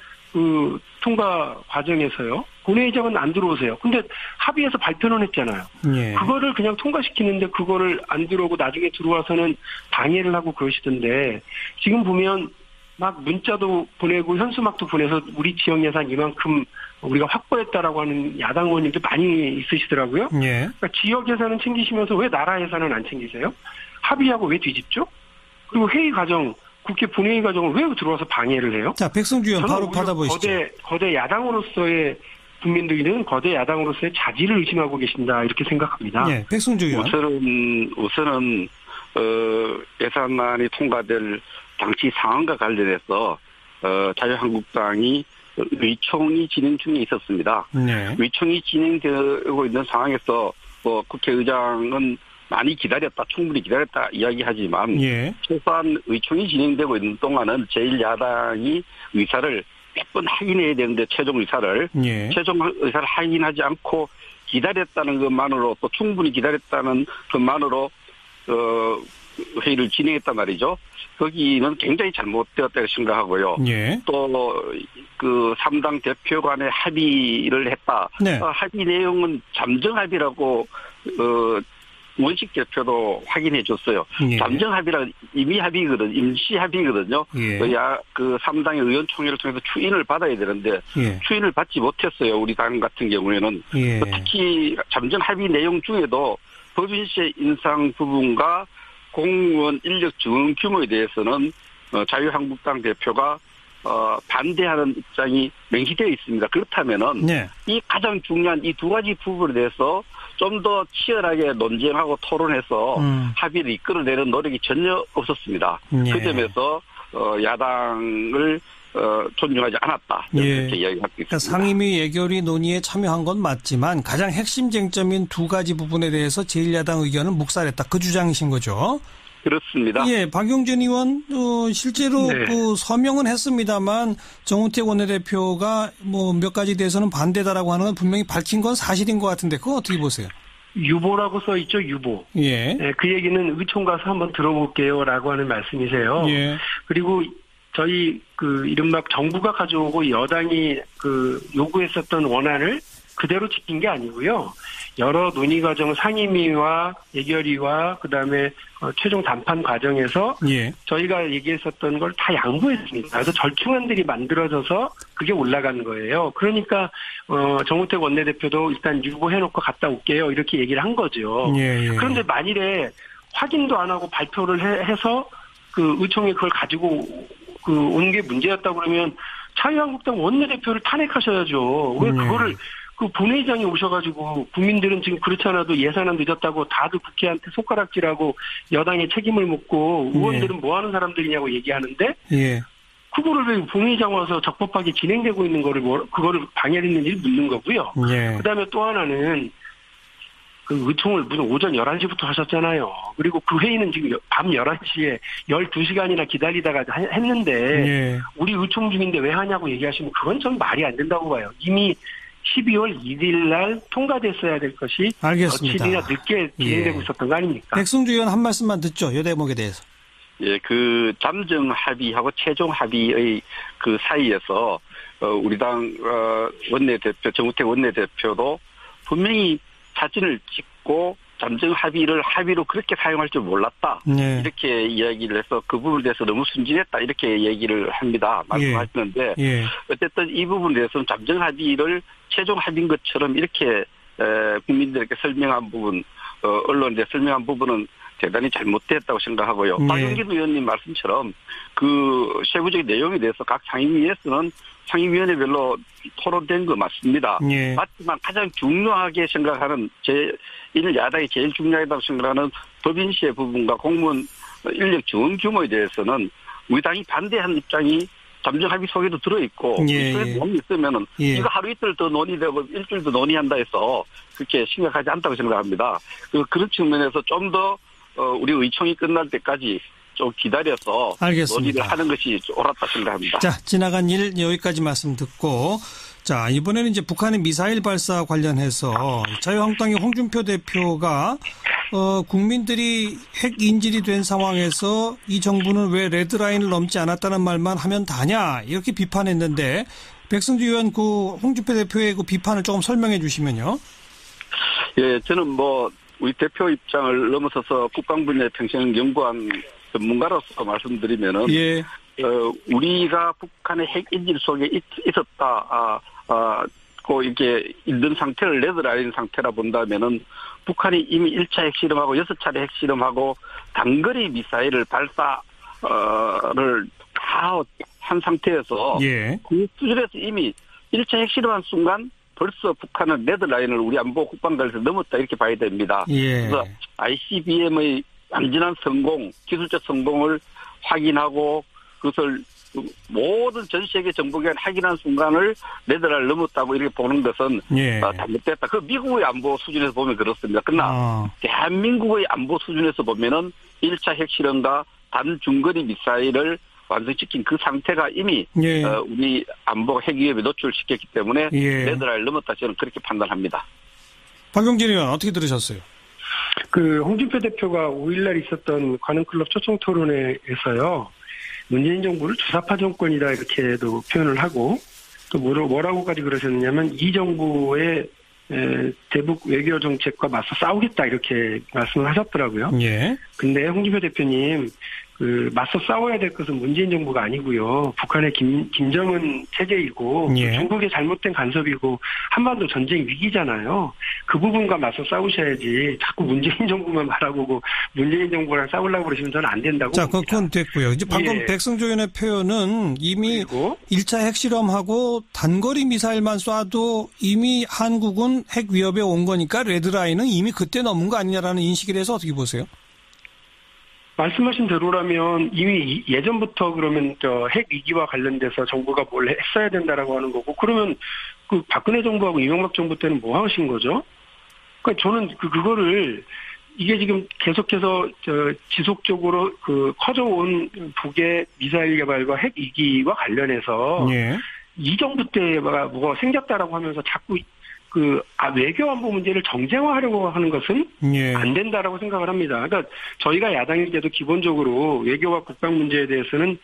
통과 과정에서요. 본회의장은 안 들어오세요. 근데 합의해서 발표는 했잖아요. 예. 그거를 그냥 통과시키는데 그거를 안 들어오고 나중에 들어와서는 방해를 하고 그러시던데 지금 보면 막 문자도 보내고 현수막도 보내서 우리 지역 예산 이만큼 우리가 확보했다라고 하는 야당 의원님도 많이 있으시더라고요. 예. 그러니까 지역 예산은 챙기시면서 왜 나라 예산은 안 챙기세요? 합의하고 왜 뒤집죠? 그리고 회의 과정, 국회 본회의 과정을 왜 들어와서 방해를 해요? 자, 백승주 의원 바로 받아보시죠. 거대 야당으로서의 국민들은 거대 야당으로서의 자질을 의심하고 계신다 이렇게 생각합니다. 네, 백승주 의원. 우선은 예산안이 통과될 당시 상황과 관련해서 자유한국당이 의총이 진행 중에 있었습니다. 네. 의총이 진행되고 있는 상황에서 국회의장은 많이 기다렸다, 충분히 기다렸다 이야기하지만 예. 최소한 의총이 진행되고 있는 동안은 제1야당이 의사를 몇 번 확인해야 되는데 최종 의사를 확인하지 않고 기다렸다는 것만으로 또 충분히 기다렸다는 것만으로 회의를 진행했단 말이죠. 거기는 굉장히 잘못되었다고 생각하고요. 예. 또 그 3당 대표 간의 합의를 했다. 네. 합의 내용은 잠정 합의라고 원식 대표도 확인해 줬어요. 예. 잠정 합의라 임의 합의거든, 임시 합의거든요. 예. 그 3당의 의원총회를 통해서 추인을 받아야 되는데 예. 추인을 받지 못했어요. 우리 당 같은 경우에는. 예. 특히 잠정 합의 내용 중에도 법인세 인상 부분과 공무원 인력 증원 규모에 대해서는 자유한국당 대표가 반대하는 입장이 명시되어 있습니다. 그렇다면은 네. 이 가장 중요한 이 두 가지 부분에 대해서 좀 더 치열하게 논쟁하고 토론해서 합의를 이끌어내는 노력이 전혀 없었습니다. 예. 그 점에서 야당을 존중하지 않았다. 이렇게 이야기하고 있습니다. 그러니까 상임위 예결위 논의에 참여한 건 맞지만 가장 핵심 쟁점인 두 가지 부분에 대해서 제1야당 의견을 묵살했다. 그 주장이신 거죠? 그렇습니다. 예, 박용진 의원 실제로 네. 서명은 했습니다만 정우택 원내대표가 몇 가지 대해서는 반대다라고 하는 건 분명히 밝힌 건 사실인 것 같은데 그거 어떻게 보세요? 유보라고 써 있죠, 유보. 예. 네, 그 얘기는 의총 가서 한번 들어볼게요라고 하는 말씀이세요. 예. 그리고 저희 이른바 정부가 가져오고 여당이 요구했었던 원안을 그대로 지킨 게 아니고요. 여러 논의 과정 상임위와 예결위와 그다음에 최종 담판 과정에서 예. 저희가 얘기했었던 걸 다 양보했습니다. 그래서 절충안들이 만들어져서 그게 올라간 거예요. 그러니까 정우택 원내대표도 일단 유보해놓고 갔다 올게요. 이렇게 얘기를 한 거죠. 예. 그런데 만일에 확인도 안 하고 발표를 해서 의총에 그걸 가지고 온 게 문제였다고 그러면 자유한국당 원내대표를 탄핵하셔야죠. 왜 그거를 본회의장에 오셔가지고 국민들은 지금 그렇지 않아도 예산안 늦었다고 다들 국회한테 손가락질하고 여당의 책임을 묻고 의원들은 뭐 하는 사람들이냐고 얘기하는데 예. 그거를 본회의장 와서 적법하게 진행되고 있는 그거를 방해했는지 묻는 거고요. 예. 그다음에 또 하나는 의총을 무슨 오전 11시부터 하셨잖아요. 그리고 그 회의는 지금 밤 11시에 12시간이나 기다리다가 했는데 예. 우리 의총 중인데 왜 하냐고 얘기하시면 그건 전 말이 안 된다고 봐요. 이미 12월 1일 날 통과됐어야 될 것이 알겠습니다. 며칠이나 늦게 진행되고 있었던 거 아닙니까? 백승주 의원 한 말씀만 듣죠. 요 대목에 대해서. 예, 잠정 합의하고 최종 합의의 그 사이에서 우리 당 원내대표 정우택 원내대표도 분명히 사진을 찍고 잠정 합의로 그렇게 사용할 줄 몰랐다. 네. 이렇게 이야기를 해서 그 부분에 대해서 너무 순진했다. 이렇게 얘기를 합니다. 말씀하시는데 예. 어쨌든 이 부분에 대해서는 잠정 합의를 최종 합의인 것처럼 이렇게 국민들에게 설명한 부분, 언론에 설명한 부분은 대단히 잘못됐다고 생각하고요. 박용진 의원님 말씀처럼 그 세부적인 내용에 대해서 각 상임위에서는 상임위원회별로 토론된 거 맞습니다. 예. 맞지만 가장 중요하게 생각하는 이를 야당이 제일 중요하다고 생각하는 법인시의 부분과 공무원 인력 지원 규모에 대해서는 우리 당이 반대한 입장이 잠정 합의 속에도 들어있고 이쪽에 논의 있으면은 이거 하루 이틀 더 논의되고 일주일 더 논의한다 해서 그렇게 심각하지 않다고 생각합니다. 그런 측면에서 좀 더 우리 의총이 끝날 때까지 좀 기다려서 알겠습니다. 논의를 하는 것이 옳았다 생각합니다. 자, 지나간 일 여기까지 말씀 듣고 자, 이번에는 이제 북한의 미사일 발사 관련해서 자유한국당의 홍준표 대표가 국민들이 핵 인질이 된 상황에서 이 정부는 왜 레드라인을 넘지 않았다는 말만 하면 다냐 이렇게 비판했는데 백승주 의원 그 홍준표 대표의 그 비판을 조금 설명해 주시면요. 예, 저는 우리 대표 입장을 넘어서서 국방분야에 평생 연구한 전문가로서 말씀드리면은 우리가 북한의 핵 인질 속에 있었다. 이렇게 있는 상태를 레드라인 상태라 본다면은 북한이 이미 1차 핵실험하고 6차례 핵실험하고 단거리 미사일을 발사를 다 한 상태에서 그 수준에서 이미 1차 핵실험한 순간 벌써 북한은 레드라인을 우리 안보 국방관에서 넘었다 이렇게 봐야 됩니다. 그래서 ICBM의 완전한 성공, 기술적 성공을 확인하고 그것을 모든 전 세계 정보기관 확인한 순간을 레드라인을 넘었다고 이렇게 보는 것은 잘못됐다. 그 미국의 안보 수준에서 보면 그렇습니다. 그러나 대한민국의 안보 수준에서 보면은 1차 핵실험과 단중거리 미사일을 완성시킨 그 상태가 이미 우리 안보 핵 위협에 노출시켰기 때문에 레드라인을 넘었다 저는 그렇게 판단합니다. 박용진 의원 어떻게 들으셨어요? 그 홍준표 대표가 5일날 있었던 관훈클럽 초청 토론회에서요. 문재인 정부를 주사파 정권이다 이렇게도 표현을 하고 또 뭐라고까지 그러셨냐면 이 정부의 대북 외교 정책과 맞서 싸우겠다 이렇게 말씀을 하셨더라고요. 근데 홍준표 대표님 맞서 싸워야 될 것은 문재인 정부가 아니고요. 북한의 김정은 체제이고 중국의 잘못된 간섭이고 한반도 전쟁 위기잖아요. 그 부분과 맞서 싸우셔야지 자꾸 문재인 정부만 말하고 문재인 정부랑 싸우려고 그러시면 저는 안 된다고 자, 그건 됐고요. 이제 방금 백승조 의원의 표현은 이미 1차 핵실험하고 단거리 미사일만 쏴도 이미 한국은 핵 위협에 온 거니까 레드라인은 이미 그때 넘은 거 아니냐라는 인식에 대해서 어떻게 보세요? 말씀하신 대로라면 이미 예전부터 그러면 핵 위기와 관련돼서 정부가 뭘 했어야 된다라고 하는 거고 그러면 그 박근혜 정부하고 이명박 정부 때는 뭐 하신 거죠? 그러니까 저는 그거를 이게 지금 계속해서 지속적으로 커져온 북의 미사일 개발과 핵 위기와 관련해서 이 정부 때 뭐가 생겼다라고 하면서 자꾸 외교 안보 문제를 정쟁화하려고 하는 것은 안 된다라고 생각을 합니다. 그러니까 저희가 야당일 때도 기본적으로 외교와 국방 문제에 대해서는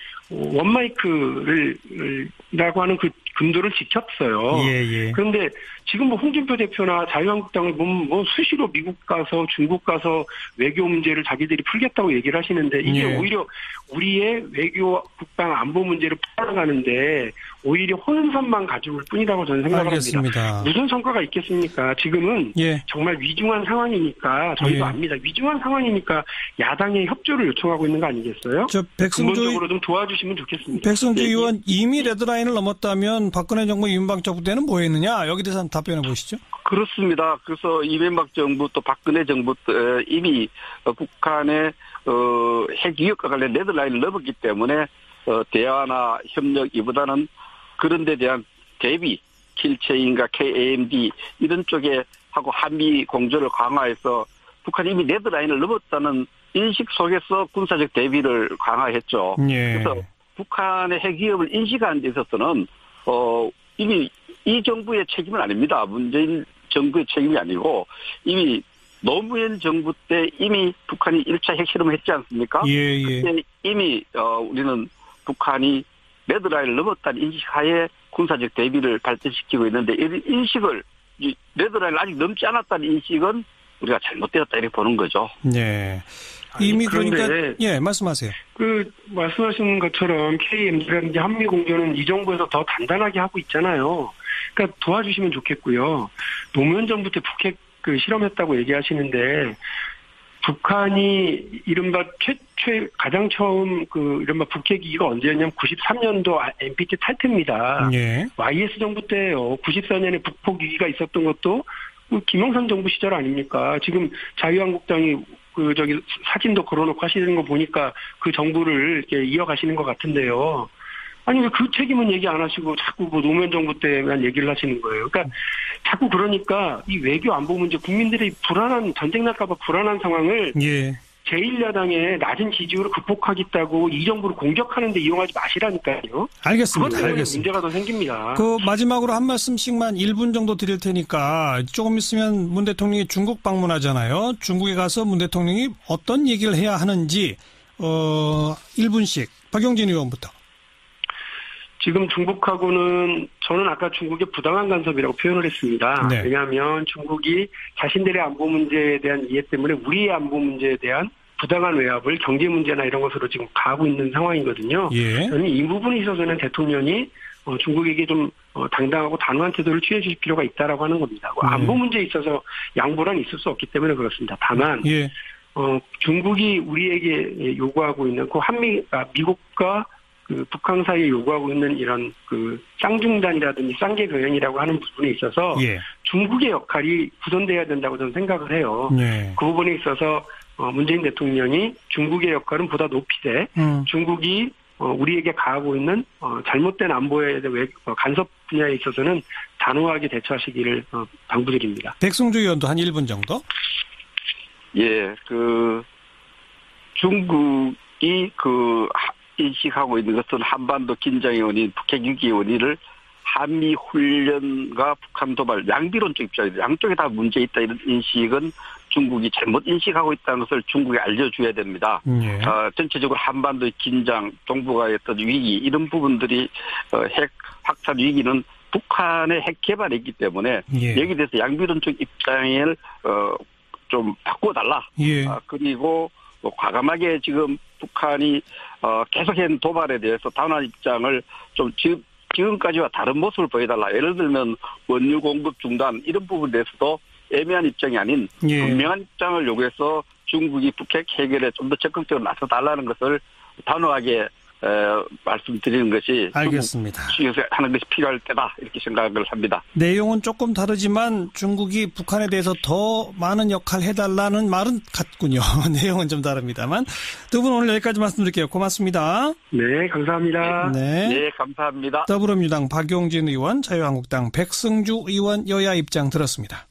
원마이크라고 하는 그 금도를 지켰어요. 그런데 지금 홍준표 대표나 자유한국당을 보면 수시로 미국 가서 중국 가서 외교 문제를 자기들이 풀겠다고 얘기를 하시는데 이게 오히려 우리의 외교 국방 안보 문제를 풀어가는데 오히려 혼선만 가져올 뿐이라고 저는 생각을 합니다. 무슨 성과가 있겠습니까? 지금은 정말 위중한 상황이니까 저희도 압니다. 위중한 상황이니까 야당의 협조를 요청하고 있는 거 아니겠어요? 근본적으로 좀 도와주시면 좋겠습니다. 백승주 의원 이미 레드라인을 넘었다면 박근혜 정부 이명박 정부 때는 뭐 했느냐? 여기 대해서 한번 답변해 보시죠. 그렇습니다. 그래서 이명박 정부 또 박근혜 정부 때 이미 북한의 핵 위협과 관련 레드라인을 넘었기 때문에 대화나 협력 이보다는 그런 데 대한 대비 킬체인과 KAMD 이런 쪽에 하고 한미 공조를 강화해서 북한이 이미 레드라인을 넘었다는 인식 속에서 군사적 대비를 강화했죠. 그래서 북한의 핵 위협을 인식하는 데 있어서는 이미 이 정부의 책임은 아닙니다. 문재인 정부의 책임이 아니고 이미 노무현 정부 때 이미 북한이 1차 핵실험을 했지 않습니까? 그때 이미 우리는 북한이 레드라인을 넘었다는 인식하에 군사적 대비를 발전시키고 있는데 이 인식을 레드라인을 아직 넘지 않았다는 인식은 우리가 잘못되었다 이렇게 보는 거죠. 네. 이미 그러니까 예, 말씀하세요. 말씀하신 것처럼 KMD라든지 한미공조는 이 정부에서 더 단단하게 하고 있잖아요. 그러니까 도와주시면 좋겠고요. 노무현 정부 때 북핵 실험했다고 얘기하시는데 북한이 이른바 가장 처음 이른바 북핵 위기가 언제였냐면 93년도 NPT 탈퇴입니다. 예. YS 정부 때예요. 94년에 북폭 위기가 있었던 것도 김영삼 정부 시절 아닙니까? 지금 자유한국당이 사진도 걸어놓고 하시는 거 보니까 그 정부를 이렇게 이어가시는 것 같은데요. 아니 왜 그 책임은 얘기 안 하시고 자꾸 노무현 정부 때만 얘기를 하시는 거예요. 그러니까 자꾸 그러니까 이 외교 안보 문제 국민들이 전쟁 날까봐 불안한 상황을 제1야당의 낮은 지지율을 극복하겠다고 이 정부를 공격하는데 이용하지 마시라니까요. 알겠습니다. 그것 때문에 문제가 더 생깁니다. 마지막으로 한 말씀씩만 1분 정도 드릴 테니까 조금 있으면 문 대통령이 중국 방문하잖아요. 중국에 가서 문 대통령이 어떤 얘기를 해야 하는지 1분씩 박용진 의원부터. 지금 중국하고는 저는 아까 중국의 부당한 간섭이라고 표현을 했습니다. 네. 왜냐하면 중국이 자신들의 안보 문제에 대한 이해 때문에 우리의 안보 문제에 대한 부당한 외압을 경제 문제나 이런 것으로 지금 가하고 있는 상황이거든요. 예. 저는 이 부분에 있어서는 대통령이 중국에게 좀 당당하고 단호한 태도를 취해 주실 필요가 있다라고 하는 겁니다. 안보 문제에 있어서 양보란 있을 수 없기 때문에 그렇습니다. 다만 중국이 우리에게 요구하고 있는 미국과 북한 사이에 요구하고 있는 이런 쌍중단이라든지 쌍계 교연이라고 하는 부분에 있어서 중국의 역할이 구성돼야 된다고 저는 생각을 해요. 그 부분에 있어서 문재인 대통령이 중국의 역할은 보다 높이되 중국이 우리에게 가하고 있는 잘못된 안보에 대해 간섭 분야에 있어서는 단호하게 대처하시기를 당부드립니다. 백승주 의원도 한 1분 정도? 예, 중국이 인식하고 있는 것은 한반도 긴장의 원인, 북핵 위기의 원인을 한미 훈련과 북한 도발, 양비론적 입장이죠. 양쪽에 다 문제 있다 이런 인식은 중국이 잘못 인식하고 있다는 것을 중국에 알려줘야 됩니다. 전체적으로 한반도의 긴장, 동북아의 어떤 위기 이런 부분들이 핵 확산 위기는 북한의 핵 개발이 있기 때문에 여기에 대해서 양비론적 입장을 좀 바꿔달라. 그리고 과감하게 지금 북한이 계속한 도발에 대해서 단호한 입장을 좀 지금까지와 다른 모습을 보여달라. 예를 들면 원유 공급 중단 이런 부분에 대해서도 애매한 입장이 아닌 분명한 입장을 요구해서 중국이 북핵 해결에 좀 더 적극적으로 나서달라는 것을 단호하게 말씀드리는 것이 알겠습니다. 하는 것이 필요할 때다 이렇게 생각을 합니다. 내용은 조금 다르지만 중국이 북한에 대해서 더 많은 역할 해달라는 말은 같군요. 내용은 좀 다릅니다만 두 분 오늘 여기까지 말씀드릴게요. 고맙습니다. 네, 감사합니다. 네, 감사합니다. 더불어민주당 박용진 의원, 자유한국당 백승주 의원 여야 입장 들었습니다.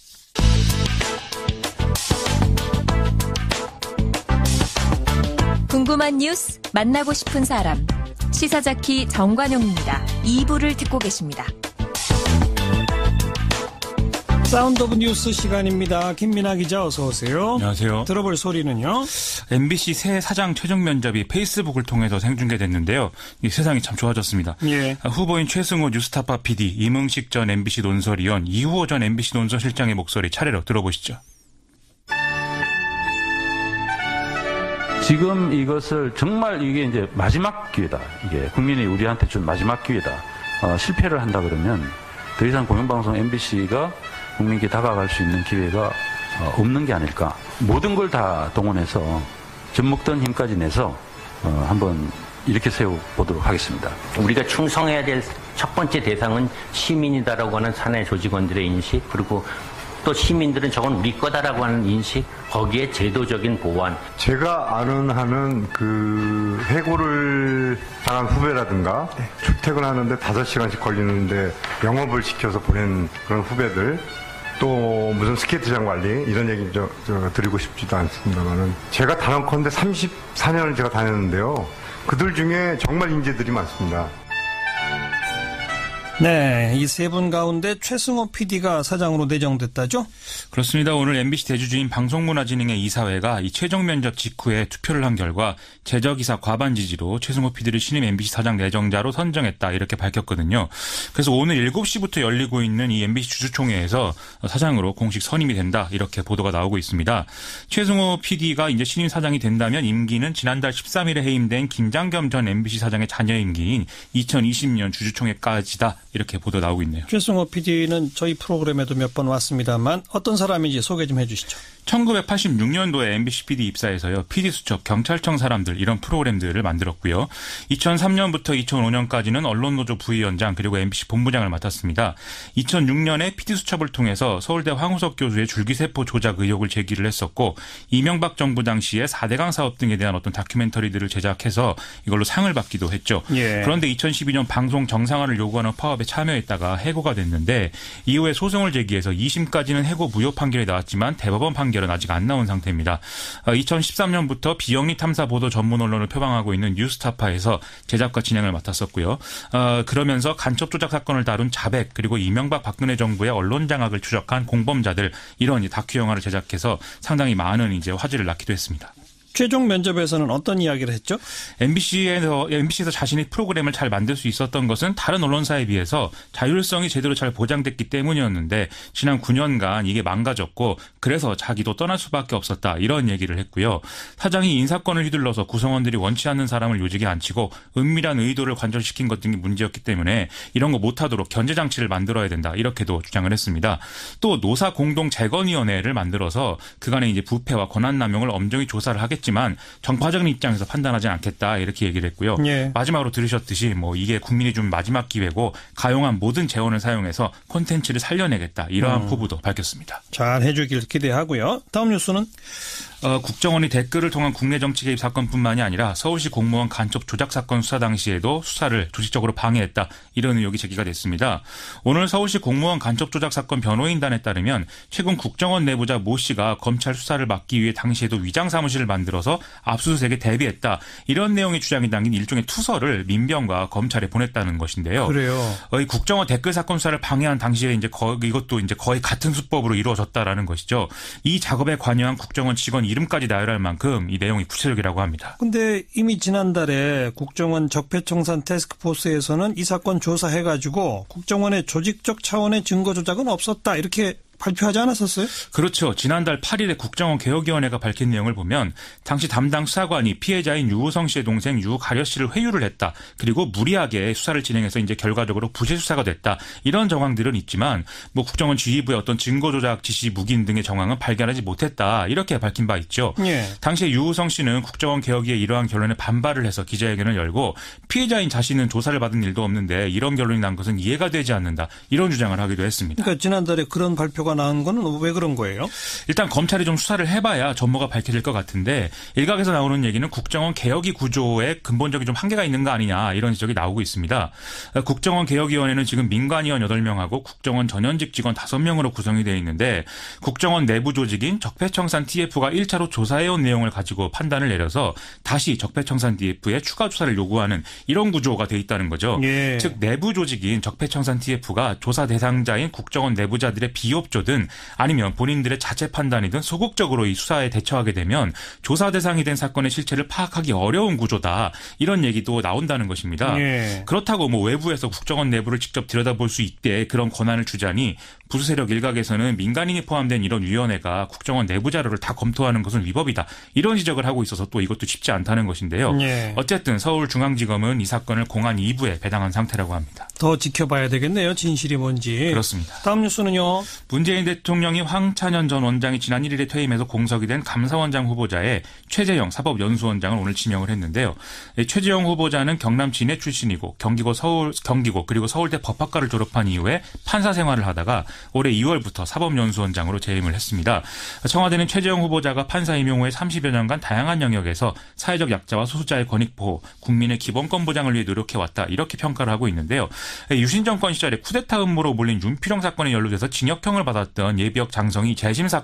궁금한 뉴스, 만나고 싶은 사람. 시사자키 정관용입니다. 2부를 듣고 계십니다. 사운드 오브 뉴스 시간입니다. 김민아 기자 어서 오세요. 안녕하세요. 들어볼 소리는요. MBC 새 사장 최종 면접이 페이스북을 통해서 생중계됐는데요. 이 세상이 참 좋아졌습니다. 후보인 최승호 뉴스타파 PD, 이문식 전 MBC 논설위원, 이후호 전 MBC 논설실장의 목소리 차례로 들어보시죠. 지금 이것을 정말 이게 이제 마지막 기회다. 이게 국민이 우리한테 준 마지막 기회다. 실패를 한다 그러면 더 이상 공영방송 MBC가 국민께 다가갈 수 있는 기회가 없는 게 아닐까. 모든 걸 다 동원해서 젖먹던 힘까지 내서 한번 이렇게 세워보도록 하겠습니다. 우리가 충성해야 될 첫 번째 대상은 시민이다라고 하는 사내 조직원들의 인식, 그리고 또 시민들은 저건 우리 거다라고 하는 인식, 거기에 제도적인 보완. 제가 아는 한은 해고를 당한 후배라든가 출퇴근하는데 5시간씩 걸리는데 영업을 시켜서 보낸 그런 후배들, 또 무슨 스케이트장 관리 이런 얘기 드리고 싶지도 않습니다만은 제가 단언컨대 34년을 제가 다녔는데요. 그들 중에 정말 인재들이 많습니다. 네, 이 세 분 가운데 최승호 PD가 사장으로 내정됐다죠? 그렇습니다. 오늘 MBC 대주주인 방송문화진흥회 이사회가 이 최종 면접 직후에 투표를 한 결과 제적이사 과반 지지로 최승호 PD를 신임 MBC 사장 내정자로 선정했다 이렇게 밝혔거든요. 그래서 오늘 7시부터 열리고 있는 이 MBC 주주총회에서 사장으로 공식 선임이 된다 이렇게 보도가 나오고 있습니다. 최승호 PD가 이제 신임 사장이 된다면 임기는 지난달 13일에 해임된 김장겸 전 MBC 사장의 자녀 임기인 2020년 주주총회까지다. 이렇게 보도 나오고 있네요. 최승호 PD는 저희 프로그램에도 몇 번 왔습니다만 어떤 사람인지 소개 좀 해 주시죠. 1986년도에 MBC PD 입사해서요. PD 수첩, 경찰청 사람들 이런 프로그램들을 만들었고요. 2003년부터 2005년까지는 언론노조 부위원장 그리고 MBC 본부장을 맡았습니다. 2006년에 PD 수첩을 통해서 서울대 황우석 교수의 줄기세포 조작 의혹을 제기를 했었고 이명박 정부 당시에 4대강 사업 등에 대한 어떤 다큐멘터리들을 제작해서 이걸로 상을 받기도 했죠. 예. 그런데 2012년 방송 정상화를 요구하는 파업에 참여했다가 해고가 됐는데 이후에 소송을 제기해서 2심까지는 해고 무효 판결이 나왔지만 대법원 판결은 아직 안 나온 상태입니다. 2013년부터 비영리 탐사 보도 전문 언론을 표방하고 있는 뉴스타파에서 제작과 진행을 맡았었고요. 그러면서 간첩 조작 사건을 다룬 자백 그리고 이명박 박근혜 정부의 언론 장악을 추적한 공범자들 이런 다큐 영화를 제작해서 상당히 많은 이제 화제를 낳기도 했습니다. 최종 면접에서는 어떤 이야기를 했죠? MBC에서 자신의 프로그램을 잘 만들 수 있었던 것은 다른 언론사에 비해서 자율성이 제대로 잘 보장됐기 때문이었는데 지난 9년간 이게 망가졌고 그래서 자기도 떠날 수밖에 없었다 이런 얘기를 했고요. 사장이 인사권을 휘둘러서 구성원들이 원치 않는 사람을 요직에 앉히고 은밀한 의도를 관철시킨 것 등이 문제였기 때문에 이런 거 못하도록 견제장치를 만들어야 된다 이렇게도 주장을 했습니다. 또 노사공동재건위원회를 만들어서 그간의 이제 부패와 권한남용을 엄정히 조사를 하겠지만 정파적인 입장에서 판단하지 않겠다 이렇게 얘기를 했고요. 예. 마지막으로 들으셨듯이 이게 국민이 준 마지막 기회고 가용한 모든 재원을 사용해서 콘텐츠를 살려내겠다 이러한 포부도 밝혔습니다. 잘 해주길 기대하고요. 다음 뉴스는? 국정원이 댓글을 통한 국내 정치 개입 사건뿐만이 아니라 서울시 공무원 간첩 조작 사건 수사 당시에도 수사를 조직적으로 방해했다 이런 의혹이 제기가 됐습니다. 오늘 서울시 공무원 간첩 조작 사건 변호인단에 따르면 최근 국정원 내부자 모 씨가 검찰 수사를 막기 위해 당시에도 위장 사무실을 만들어서 압수수색에 대비했다 이런 내용의 주장이 담긴 일종의 투서를 민병과 검찰에 보냈다는 것인데요. 그래요. 이 국정원 댓글 사건 수사를 방해한 당시에 이것도 거의 같은 수법으로 이루어졌다라는 것이죠. 이 작업에 관여한 국정원 직원 이름까지 나열할 만큼 이 내용이 구체적이라고 합니다. 근데 이미 지난달에 국정원 적폐청산 태스크포스에서는 이 사건 조사해가지고 국정원의 조직적 차원의 증거 조작은 없었다 이렇게 발표하지 않았었어요? 그렇죠. 지난달 8일에 국정원 개혁위원회가 밝힌 내용을 보면 당시 담당 수사관이 피해자인 유호성 씨의 동생 유가려 씨를 회유를 했다. 그리고 무리하게 수사를 진행해서 이제 결과적으로 부실 수사가 됐다. 이런 정황들은 있지만 국정원 지휘부의 어떤 증거 조작 지시 묵인 등의 정황은 발견하지 못했다. 이렇게 밝힌 바 있죠. 예. 당시에 유호성 씨는 국정원 개혁위의 이러한 결론에 반발을 해서 기자회견을 열고 피해자인 자신은 조사를 받은 일도 없는데 이런 결론이 난 것은 이해가 되지 않는다. 이런 주장을 하기도 했습니다. 그러니까 지난달에 그런 발표가 나온 거는 왜 그런 거예요? 일단 검찰이 좀 수사를 해봐야 전모가 밝혀질 것 같은데 일각에서 나오는 얘기는 국정원 개혁위 구조에 근본적인 좀 한계가 있는 거 아니냐 이런 지적이 나오고 있습니다. 국정원 개혁위원회는 지금 민간위원 8명하고 국정원 전현직 직원 5명으로 구성이 되어 있는데 국정원 내부 조직인 적폐청산 TF가 1차로 조사해온 내용을 가지고 판단을 내려서 다시 적폐청산 TF에 추가 조사를 요구하는 이런 구조가 되어 있다는 거죠. 예. 즉 내부 조직인 적폐청산 TF가 조사 대상자인 국정원 내부자들의 비협조든 아니면 본인들의 자체 판단이든 소극적으로 이 수사에 대처하게 되면 조사 대상이 된 사건의 실체를 파악하기 어려운 구조다. 이런 얘기도 나온다는 것입니다. 예. 그렇다고 외부에서 국정원 내부를 직접 들여다볼 수 있게 그런 권한을 주자니 보수 세력 일각에서는 민간인이 포함된 이런 위원회가 국정원 내부 자료를 다 검토하는 것은 위법이다. 이런 지적을 하고 있어서 또 이것도 쉽지 않다는 것인데요. 예. 어쨌든 서울중앙지검은 이 사건을 공안 2부에 배당한 상태라고 합니다. 더 지켜봐야 되겠네요. 진실이 뭔지. 그렇습니다. 다음 뉴스는요. 문재인 대통령이 황찬현 전 원장이 지난 1일에 퇴임해서 공석이 된 감사원장 후보자에 최재형 사법연수원장을 오늘 지명을 했는데요. 최재형 후보자는 경남 진해 출신이고 경기고 그리고 서울대 법학과를 졸업한 이후에 판사 생활을 하다가 올해 2월부터 사법연수원장으로 재임을 했습니다. 청와대는 최재형 후보자가 판사 임용 후에 30여 년간 다양한 영역에서 사회적 약자와 소수자의 권익 보호, 국민의 기본권 보장을 위해 노력해왔다. 이렇게 평가를 하고 있는데요. 유신 정권 시절에 쿠데타 음모로 몰린 윤필영 사건에 연루돼서 징역형을 받았 받았던 예비역 장성이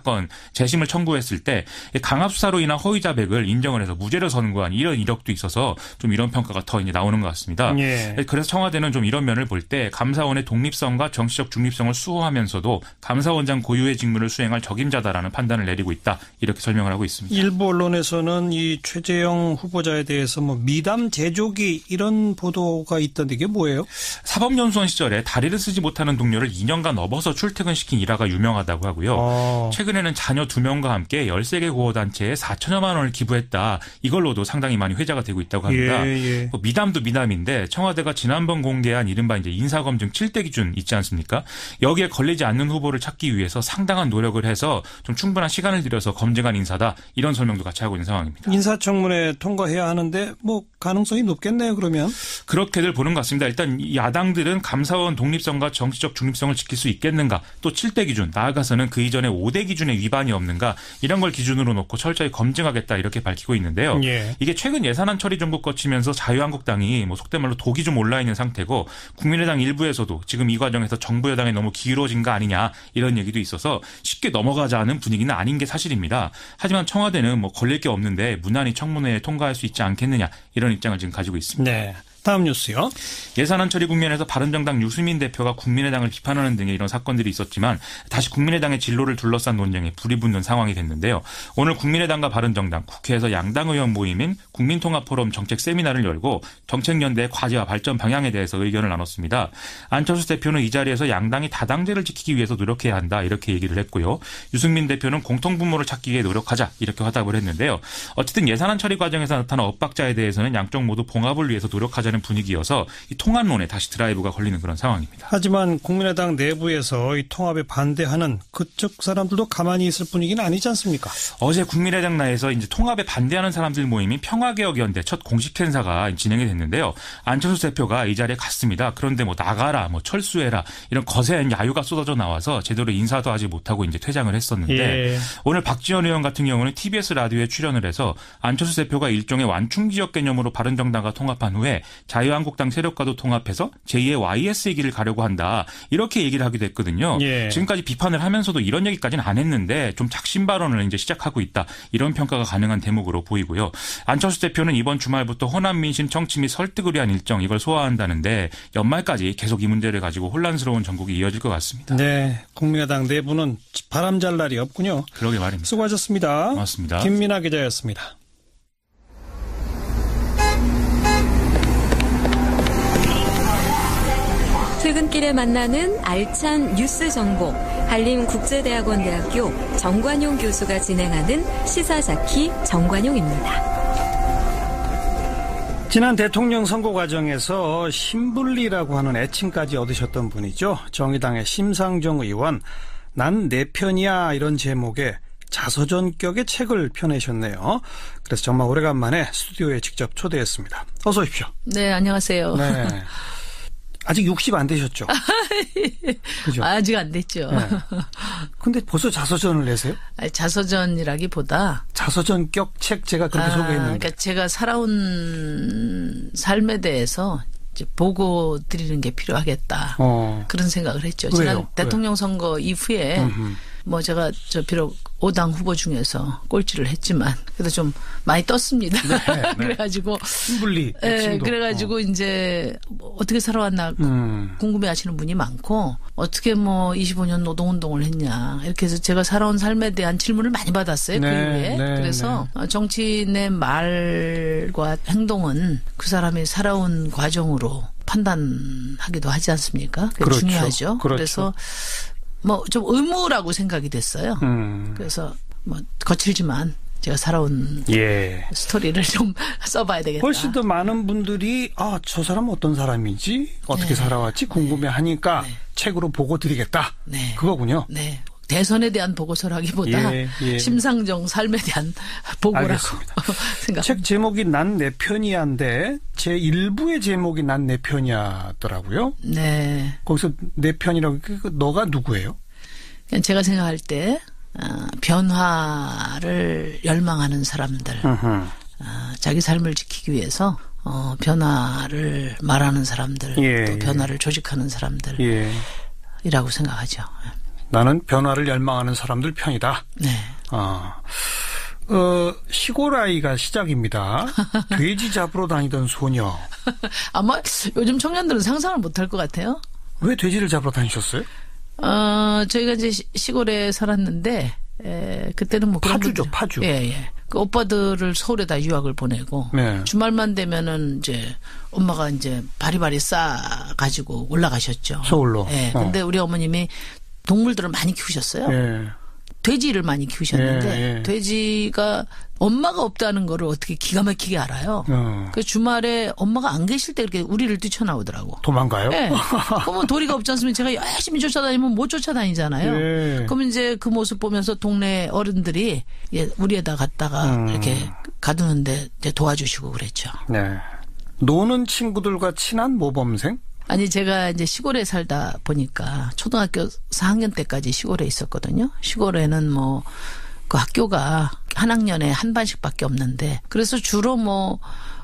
재심을 청구했을 때 강압 수사로 인한 허위 자백을 인정을 해서 무죄를 선고한 이런 이력도 있어서 좀 이런 평가가 더 이제 나오는 것 같습니다. 예. 그래서 청와대는 좀 이런 면을 볼 때 감사원의 독립성과 정치적 중립성을 수호하면서도 감사원장 고유의 직무를 수행할 적임자다라는 판단을 내리고 있다. 이렇게 설명을 하고 있습니다. 일부 언론에서는 이 최재형 후보자에 대해서 뭐 미담 제조기 이런 보도가 있던데 이게 뭐예요? 사법연수원 시절에 다리를 쓰지 못하는 동료를 2년간 업어서 출퇴근시킨 일화가 유명하다고 하고요. 최근에는 자녀 2명과 함께 13개 구호단체에 4천여만 원을 기부했다. 이걸로도 상당히 많이 회자가 되고 있다고 합니다. 예. 뭐 미담도 미담인데 청와대가 지난번 공개한 이른바 이제 인사검증 7대 기준 있지 않습니까? 여기에 걸리지 않는 후보를 찾기 위해서 상당한 노력을 해서 좀 충분한 시간을 들여서 검증한 인사다. 이런 설명도 같이 하고 있는 상황입니다. 인사청문회 통과해야 하는데 뭐 가능성이 높겠네요, 그러면. 그렇게들 보는 것 같습니다. 일단 야당들은 감사원 독립성과 정치적 중립성을 지킬 수 있겠는가, 또 7대 기준, 나아가서는 그 이전에 5대 기준에 위반이 없는가, 이런 걸 기준으로 놓고 철저히 검증하겠다 이렇게 밝히고 있는데요. 예. 이게 최근 예산안 처리 정국 거치면서 자유한국당이 뭐 속된 말로 독이 좀 올라 있는 상태고 국민의당 일부에서도 지금 이 과정에서 정부 여당이 너무 기울어진 거 아니냐 이런 얘기도 있어서 쉽게 넘어가자는 분위기는 아닌 게 사실입니다. 하지만 청와대는 뭐 걸릴 게 없는데 무난히 청문회에 통과할 수 있지 않겠느냐 이런 입장을 지금 가지고 있습니다. 네. 다음 뉴스요. 예산안 처리 국면에서 바른정당 유승민 대표가 국민의당을 비판하는 등의 이런 사건들이 있었지만 다시 국민의당의 진로를 둘러싼 논쟁에 불이 붙는 상황이 됐는데요. 오늘 국민의당과 바른정당, 국회에서 양당 의원 모임인 국민통합포럼 정책 세미나를 열고 정책연대의 과제와 발전 방향에 대해서 의견을 나눴습니다. 안철수 대표는 이 자리에서 양당이 다당제를 지키기 위해서 노력해야 한다 이렇게 얘기를 했고요. 유승민 대표는 공통분모를 찾기 위해 노력하자 이렇게 화답을 했는데요. 어쨌든 예산안 처리 과정에서 나타난 엇박자에 대해서는 양쪽 모두 봉합을 위해서 노력하자 분위기여서 이 통합론에 다시 드라이브가 걸리는 그런 상황입니다. 하지만 국민의당 내부에서 이 통합에 반대하는 그쪽 사람들도 가만히 있을 분위기는 아니지 않습니까? 어제 국민의당 내에서 이제 통합에 반대하는 사람들 모임인 평화개혁연대 첫 공식 행사가 진행이 됐는데요. 안철수 대표가 이 자리에 갔습니다. 그런데 뭐 나가라, 뭐 철수해라 이런 거센 야유가 쏟아져 나와서 제대로 인사도 하지 못하고 이제 퇴장을 했었는데 예. 오늘 박지원 의원 같은 경우는 TBS 라디오에 출연을 해서 안철수 대표가 일종의 완충지역 개념으로 바른정당과 통합한 후에 자유한국당 세력과도 통합해서 제2의 YS의 길을 가려고 한다. 이렇게 얘기를 하기도 했거든요. 예. 지금까지 비판을 하면서도 이런 얘기까지는 안 했는데 좀 작심 발언을 이제 시작하고 있다. 이런 평가가 가능한 대목으로 보이고요. 안철수 대표는 이번 주말부터 호남 민심 청취 및 설득을 위한 일정 이걸 소화한다는데 연말까지 계속 이 문제를 가지고 혼란스러운 전국이 이어질 것 같습니다. 네, 국민의당 내부는 바람 잘 날이 없군요. 그러게 말입니다. 수고하셨습니다. 고맙습니다. 김민아 기자였습니다. 퇴근길에 만나는 알찬 뉴스 정보, 한림국제대학원대학교 정관용 교수가 진행하는 시사자키 정관용입니다. 지난 대통령 선거 과정에서 신불리라고 하는 애칭까지 얻으셨던 분이죠. 정의당의 심상정 의원, 난 내 편이야 이런 제목의 자서전격의 책을 펴내셨네요. 그래서 정말 오래간만에 스튜디오에 직접 초대했습니다. 어서 오십시오. 네, 안녕하세요. 네. 아직 60 안 되셨죠? 그죠? 아직 안 됐죠. 네. 근데 벌써 자서전을 내세요? 아니, 자서전이라기보다 자서전격 책 제가 그렇게 소개했는데. 그러니까 제가 살아온 삶에 대해서 이제 보고 드리는 게 필요하겠다. 그런 생각을 했죠. 왜요? 지난 대통령 선거 이후에 뭐 제가 비록 5당 후보 중에서 꼴찌를 했지만 그래도 좀 많이 떴습니다. 네, 그래가지고 신불리. 네, 그래가지고 이제 어떻게 살아왔나 궁금해하시는 분이 많고 어떻게 뭐 25년 노동운동을 했냐 이렇게 해서 제가 살아온 삶에 대한 질문을 많이 받았어요. 네, 그 이후에. 네, 그래서 네. 정치인의 말과 행동은 그 사람이 살아온 과정으로 판단하기도 하지 않습니까? 그게 그렇죠. 중요하죠. 그렇죠. 그래서 뭐 좀 의무라고 생각이 됐어요. 그래서 뭐 거칠지만 제가 살아온 스토리를 좀 써봐야 되겠다. 훨씬 더 많은 분들이 저 사람은 어떤 사람이지? 어떻게 살아왔지? 궁금해하니까 책으로 보고 드리겠다. 네. 그거군요. 네. 대선에 대한 보고서라기보다 심상정 삶에 대한 보고라고 생각합니다. 책 제목이 난 내 편이야인데 제 1부의 제목이 난 내 편이야더라고요. 네. 거기서 내 편이라고 너가 누구예요? 제가 생각할 때 변화를 열망하는 사람들, 자기 삶을 지키기 위해서 변화를 말하는 사람들, 또 변화를 조직하는 사람들이라고 생각하죠. 나는 변화를 열망하는 사람들 편이다. 네. 시골 아이가 시작입니다. 돼지 잡으러 다니던 소녀. 아마 요즘 청년들은 상상을 못할 것 같아요. 왜 돼지를 잡으러 다니셨어요? 저희가 이제 시골에 살았는데, 그때는 뭐. 파주죠, 파주. 예. 그 오빠들을 서울에다 유학을 보내고. 네. 주말만 되면은 이제 엄마가 이제 바리바리 싸가지고 올라가셨죠. 서울로. 예. 근데 우리 어머님이 동물들을 많이 키우셨어요. 예. 돼지를 많이 키우셨는데 돼지가 엄마가 없다는 거를 어떻게 기가 막히게 알아요. 그 주말에 엄마가 안 계실 때 그렇게 우리를 뛰쳐나오더라고. 도망가요? 네. 그러면 도리가 없지 않습니까? 제가 열심히 쫓아다니면 못 쫓아다니잖아요. 그러면 이제 그 모습 보면서 동네 어른들이 우리에다 갔다가 이렇게 가두는데 이제 도와주시고 그랬죠. 네. 노는 친구들과 친한 모범생? 아니 제가 이제 시골에 살다 보니까 초등학교 4학년 때까지 시골에 있었거든요. 시골에는 뭐 그 학교가 한 학년에 한 반씩밖에 없는데 그래서 주로 뭐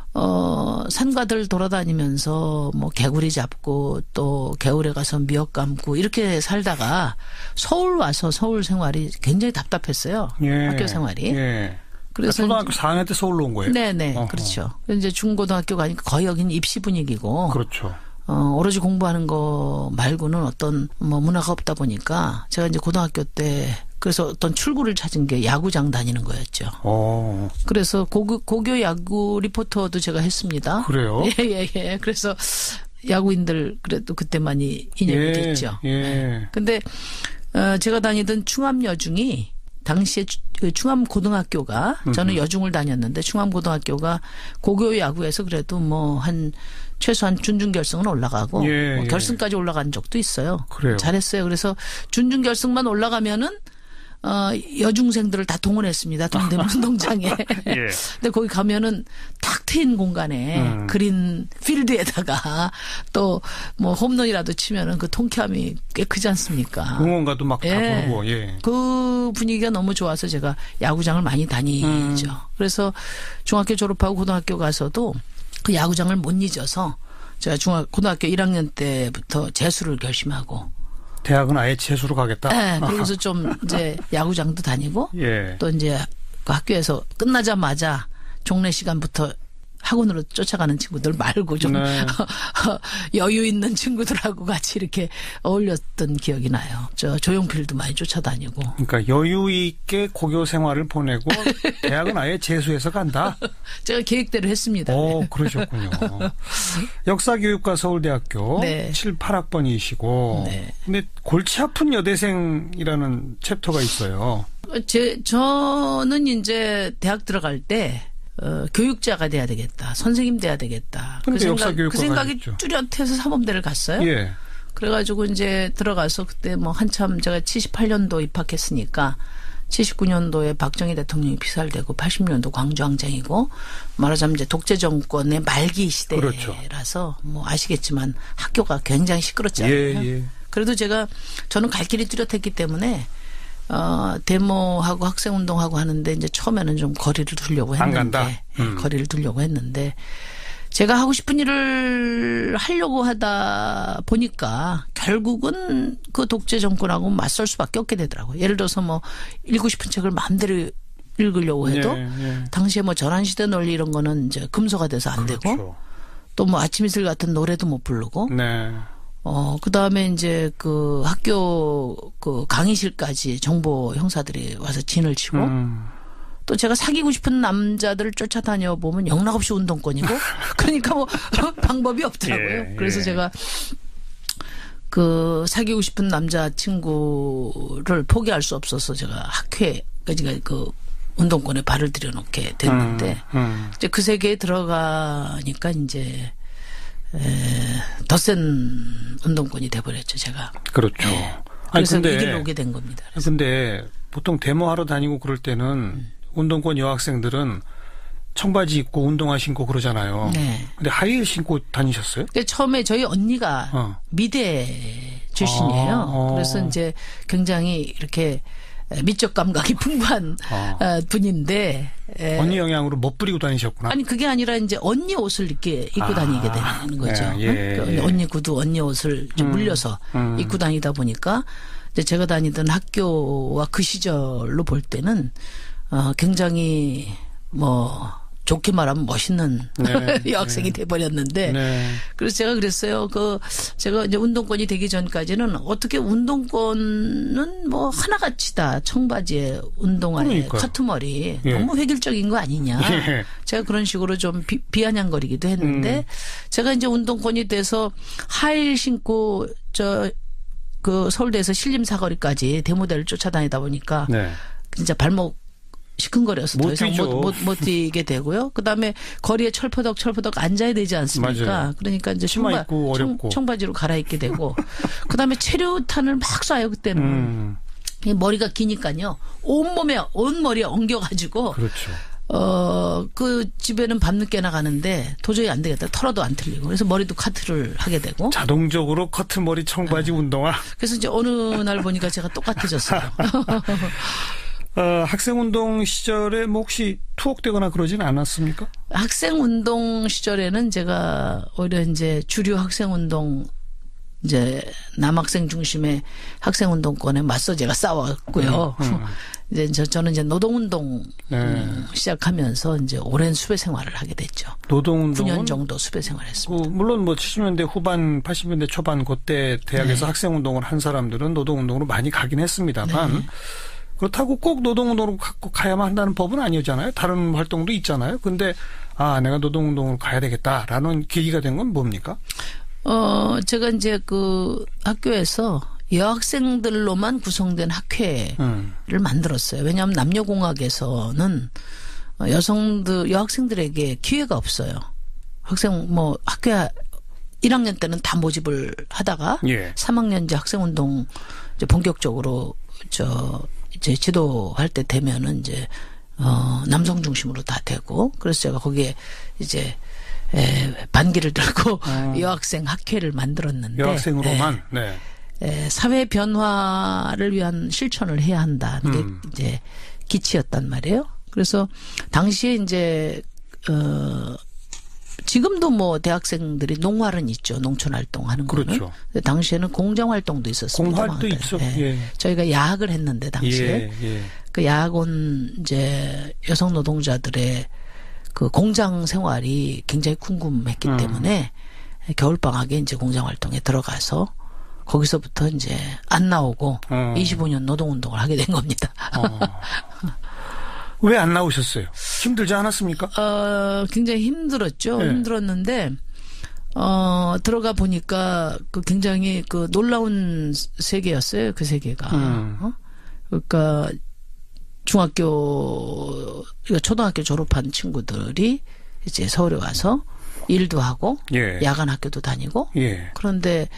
산과들 돌아다니면서 뭐 개구리 잡고 또 겨울에 가서 미역 감고 이렇게 살다가 서울 와서 서울 생활이 굉장히 답답했어요. 학교 생활이. 그래서 초등학교 4학년 때 서울로 온 거예요? 네네. 어허. 그렇죠. 이제 중고등학교 가니까 거의 여기는 입시 분위기고. 그렇죠. 오로지 공부하는 거 말고는 어떤 뭐 문화가 없다 보니까 제가 이제 고등학교 때 그래서 어떤 출구를 찾은 게 야구장 다니는 거였죠. 그래서 고교 야구 리포터도 제가 했습니다. 그래요? 예. 그래서 야구인들 그래도 그때 많이 인연이 됐죠. 근데 제가 다니던 충암여중이 당시에 충암고등학교가 저는 여중을 다녔는데 충암고등학교가 고교 야구에서 그래도 뭐 최소한 준중결승은 올라가고 뭐 결승까지 올라간 적도 있어요. 그래요. 잘했어요. 그래서 준중결승만 올라가면은 여중생들을 다 동원했습니다. 동대문 운동장에. 근데 거기 가면은 탁 트인 공간에 그린 필드에다가 또 뭐 홈런이라도 치면은 그 통쾌함이 꽤 크지 않습니까? 응원가도 막 다 부르고. 그 분위기가 너무 좋아서 제가 야구장을 많이 다니죠. 그래서 중학교 졸업하고 고등학교 가서도 그 야구장을 못 잊어서 제가 고등학교 1학년 때부터 재수를 결심하고 대학은 아예 재수로 가겠다. 네, 그러고서 좀 이제 야구장도 다니고 또 이제 그 학교에서 끝나자마자 종례 시간부터 학원으로 쫓아가는 친구들 말고 좀 여유 있는 친구들하고 같이 이렇게 어울렸던 기억이 나요. 저 조용필도 많이 쫓아다니고. 그러니까 여유 있게 고교 생활을 보내고 대학은 아예 재수해서 간다. 제가 계획대로 했습니다. 그러셨군요. 역사교육과 서울대학교 7, 8학번이시고 근데 골치 아픈 여대생이라는 챕터가 있어요. 저는 이제 대학 들어갈 때 교육자가 돼야 되겠다. 선생님 돼야 되겠다. 그 생각이 있죠. 뚜렷해서 사범대를 갔어요. 그래가지고 이제 들어가서 그때 뭐 한참 제가 78년도 입학했으니까 79년도에 박정희 대통령이 피살되고 80년도 광주항쟁이고 말하자면 이제 독재 정권의 말기 시대라서 뭐 아시겠지만 학교가 굉장히 시끄럽잖아요. 그래도 저는 갈 길이 뚜렷했기 때문에 데모하고 학생운동하고 하는데 이제 처음에는 좀 거리를 두려고 했는데, 거리를 두려고 했는데, 제가 하고 싶은 일을 하려고 하다 보니까 결국은 그 독재 정권하고 맞설 수밖에 없게 되더라고요. 예를 들어서 뭐 읽고 싶은 책을 마음대로 읽으려고 해도 당시에 뭐 전환시대 논리 이런 거는 이제 금소가 돼서 안 되고 또 뭐 아침 이슬 같은 노래도 못 부르고 그 다음에 이제 그 학교 그 강의실까지 정보 형사들이 와서 진을 치고 또 제가 사귀고 싶은 남자들을 쫓아다녀 보면 영락없이 운동권이고 그러니까 뭐 방법이 없더라고요. 그래서 제가 그 사귀고 싶은 남자친구를 포기할 수 없어서 제가 학회까지 그 운동권에 발을 들여놓게 됐는데 이제 그 세계에 들어가니까 이제 더 센 운동권이 돼버렸죠, 제가. 그렇죠. 그래서 이 길로 오게 된 겁니다. 근데 보통 데모하러 다니고 그럴 때는 운동권 여학생들은 청바지 입고 운동화 신고 그러잖아요. 근데 하이힐 신고 다니셨어요? 처음에 저희 언니가 미대 출신이에요. 그래서 이제 굉장히 이렇게 미적 감각이 풍부한 분인데. 언니 영향으로 멋부리고 다니셨구나. 아니 그게 아니라 이제 언니 옷을 이렇게 입고 다니게 되는 거죠. 언니 구두, 언니 옷을 좀 물려서 입고 다니다 보니까 제가 다니던 학교와 그 시절로 볼 때는 굉장히 좋게 말하면 멋있는 여학생이 돼버렸는데 그래서 제가 그랬어요. 제가 이제 운동권이 되기 전까지는 어떻게 운동권은 하나같이 다 청바지에 운동화에 커트머리 너무 획일적인 거 아니냐. 제가 그런 식으로 좀 비아냥거리기도 했는데 제가 이제 운동권이 돼서 하일 신고 서울대에서 신림사거리까지 대모대를 쫓아다니다 보니까 진짜 발목 시큰거려서 더 이상 못 뛰게 되고요. 그다음에 거리에 철퍼덕 앉아야 되지 않습니까? 맞아요. 그러니까 이제 청바지로 갈아입게 되고 그다음에 체류탄을 막 쏴요 그때는. 머리가 기니까요. 온 머리에 엉겨가지고. 그렇죠. 그 집에는 밤늦게 나가는데 도저히 안 되겠다. 털어도 안 틀리고. 그래서 머리도 카트를 하게 되고. 자동적으로 커트머리 청바지 운동화. 그래서 이제 어느 날 보니까 제가 똑같아졌어요. 학생운동 시절에 혹시 투옥되거나 그러진 않았습니까? 학생운동 시절에는 제가 오히려 이제 주류 학생운동 이제 남학생 중심의 학생운동권에 맞서 제가 싸웠고요. 이제 저는 이제 노동운동 시작하면서 이제 오랜 수배 생활을 하게 됐죠. 노동운동 9년 정도 수배 생활했습니다. 물론 70년대 후반, 80년대 초반 그때 대학에서 학생운동을 한 사람들은 노동운동으로 많이 가긴 했습니다만. 그렇다고 꼭 노동운동으로 갖고 가야만 한다는 법은 아니었잖아요. 다른 활동도 있잖아요. 근데 내가 노동운동으로 가야 되겠다라는 계기가 된 건 뭡니까? 제가 이제 그 학교에서 여학생들로만 구성된 학회를 만들었어요. 왜냐하면 남녀공학에서는 여학생들에게 기회가 없어요. 학교 1학년 때는 다 모집을 하다가 3학년 이제 학생운동 이제 본격적으로 이제 지도할 때 되면은 이제 남성 중심으로 다 되고 그래서 제가 거기에 이제 반기를 들고 여학생 학회를 만들었는데 여학생으로만 사회 변화를 위한 실천을 해야 한다는 게 이제 기치였단 말이에요. 그래서 당시에 이제 지금도 대학생들이 농활은 있죠. 농촌 활동하는 거는. 그렇죠. 당시에는 공장 활동도 있었습니다. 공활도 있었고. 저희가 야학을 했는데 당시에 그 야학원 이제 여성 노동자들의 그 공장 생활이 굉장히 궁금했기 때문에 겨울 방학에 이제 공장 활동에 들어가서 거기서부터 이제 안 나오고 25년 노동운동을 하게 된 겁니다. 왜 안 나오셨어요? 힘들지 않았습니까? 굉장히 힘들었죠. 힘들었는데, 들어가 보니까 굉장히 놀라운 세계였어요. 그 세계가. 그러니까 초등학교 졸업한 친구들이 이제 서울에 와서 일도 하고, 야간 학교도 다니고, 그런데,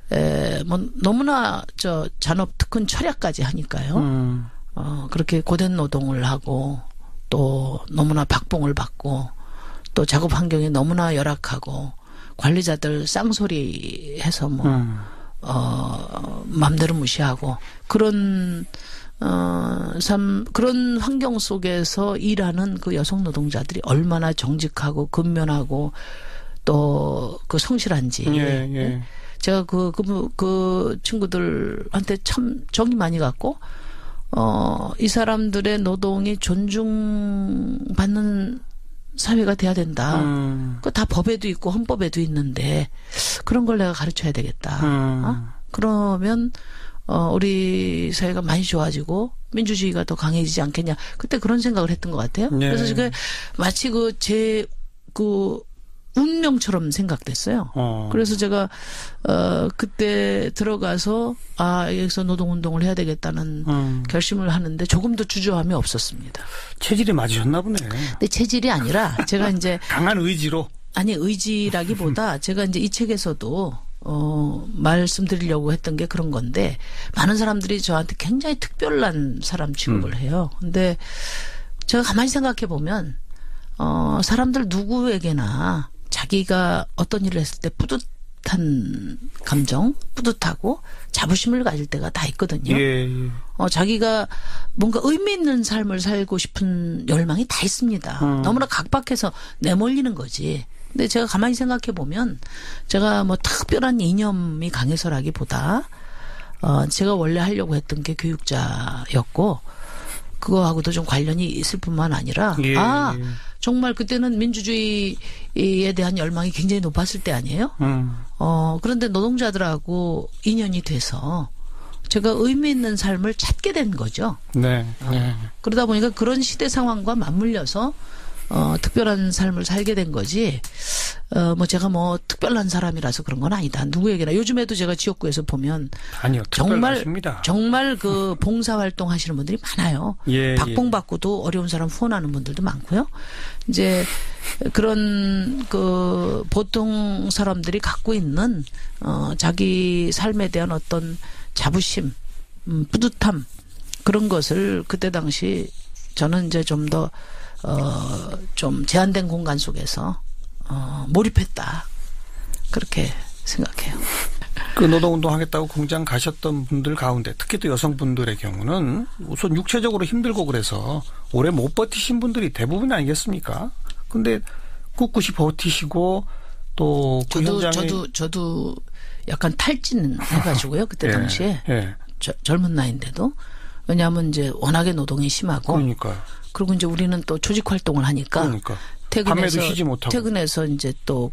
너무나 잔업 특훈 철야까지 하니까요. 그렇게 고된 노동을 하고 또 너무나 박봉을 받고 또 작업 환경이 너무나 열악하고 관리자들 쌍소리 해서 맘대로 무시하고 그런 그런 환경 속에서 일하는 그 여성 노동자들이 얼마나 정직하고 근면하고 또 성실한지. 제가 그 친구들한테 참 정이 많이 갔고 이 사람들의 노동이 존중받는 사회가 돼야 된다. 그 다 법에도 있고 헌법에도 있는데 그런 걸 내가 가르쳐야 되겠다. 그러면 우리 사회가 많이 좋아지고 민주주의가 더 강해지지 않겠냐. 그때 그런 생각을 했던 것 같아요. 그래서 지금 마치 제 운명처럼 생각됐어요. 그래서 제가 그때 들어가서 여기서 노동운동을 해야 되겠다는 결심을 하는데 조금도 주저함이 없었습니다. 체질이 맞으셨나 보네. 근데 체질이 아니라 제가 이제 강한 의지로. 아니 의지라기보다 제가 이제 이 책에서도 말씀드리려고 했던 게 그런 건데 많은 사람들이 저한테 굉장히 특별한 사람 취급을 해요. 근데 제가 가만히 생각해 보면 사람들 누구에게나 자기가 어떤 일을 했을 때 뿌듯한 감정, 뿌듯하고 자부심을 가질 때가 다 있거든요. 자기가 뭔가 의미 있는 삶을 살고 싶은 열망이 다 있습니다. 너무나 각박해서 내몰리는 거지. 근데 제가 가만히 생각해 보면 제가 특별한 이념이 강해서라기보다 제가 원래 하려고 했던 게 교육자였고 그거하고도 좀 관련이 있을 뿐만 아니라 예. 정말 그때는 민주주의에 대한 열망이 굉장히 높았을 때 아니에요? 그런데 노동자들하고 인연이 돼서 제가 의미 있는 삶을 찾게 된 거죠. 네. 그러다 보니까 그런 시대 상황과 맞물려서 특별한 삶을 살게 된 거지. 뭐 제가 뭐 특별한 사람이라서 그런 건 아니다. 누구에게나 요즘에도 제가 지역구에서 보면 아니요, 정말 그 봉사 활동 하시는 분들이 많아요. 예, 박봉 받고도 어려운 사람 후원하는 분들도 많고요. 이제 그런 그 보통 사람들이 갖고 있는 자기 삶에 대한 어떤 자부심, 뿌듯함 그런 것을 그때 당시 저는 이제 좀 더 좀 제한된 공간 속에서 몰입했다. 그렇게 생각해요. 그 노동운동 하겠다고 공장 가셨던 분들 가운데 특히 또 여성분들의 경우는 우선 육체적으로 힘들고 그래서 오래 못 버티신 분들이 대부분 아니겠습니까? 근데 꿋꿋이 버티시고 또 그 현장에 저도 약간 탈진 해가지고요. 그때 당시에 젊은 나이인데도 왜냐하면 이제 워낙에 노동이 심하고 그러니까요. 그리고 이제 우리는 또 조직 활동을 하니까 밤에도 쉬지 못하고 퇴근해서 이제 또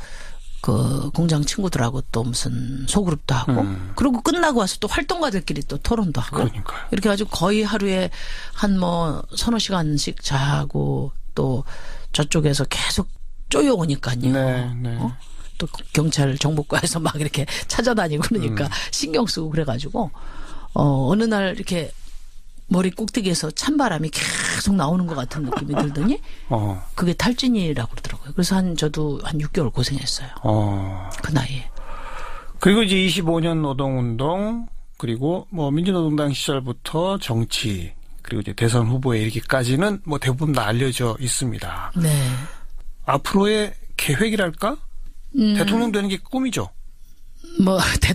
그 공장 친구들하고 또 무슨 소그룹도 하고 그리고 끝나고 와서 또 활동가들끼리 또 토론도 하고 그러니까요. 이렇게 가지고 거의 하루에 한 뭐 서너 시간씩 자고 또 저쪽에서 계속 쪼여오니까요. 네. 또 경찰 정보과에서 막 이렇게 찾아다니고 그러니까 신경 쓰고 그래가지고 어느 날 이렇게 머리 꼭대기에서 찬바람이 계속 나오는 것 같은 느낌이 들더니 그게 탈진이라고 그러더라고요. 그래서 저도 한 6개월 고생했어요. 그 나이에. 그리고 이제 25년 노동운동 그리고 뭐 민주노동당 시절부터 정치 그리고 이제 대선 후보에 이르기까지는 뭐 대부분 다 알려져 있습니다. 네. 앞으로의 계획이랄까? 대통령 되는 게 꿈이죠. 뭐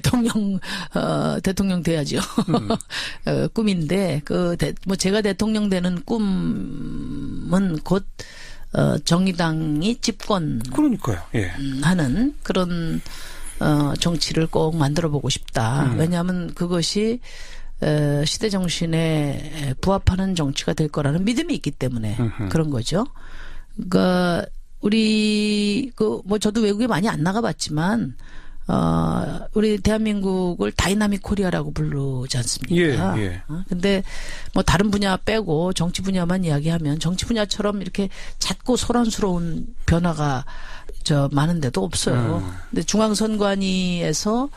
대통령 돼야죠. 꿈인데 뭐 제가 대통령 되는 꿈은 곧 정의당이 집권 그러니까요. 예. 하는 그런 정치를 꼭 만들어 보고 싶다. 왜냐하면 그것이 시대 정신에 부합하는 정치가 될 거라는 믿음이 있기 때문에 그런 거죠. 그러니까 우리 뭐 저도 외국에 많이 안 나가봤지만 우리 대한민국을 다이나믹 코리아라고 부르지 않습니까? 예. 근데 뭐 다른 분야 빼고 정치 분야만 이야기하면 정치 분야처럼 이렇게 잦고 소란스러운 변화가 많은데도 없어요. 근데 중앙선관위에서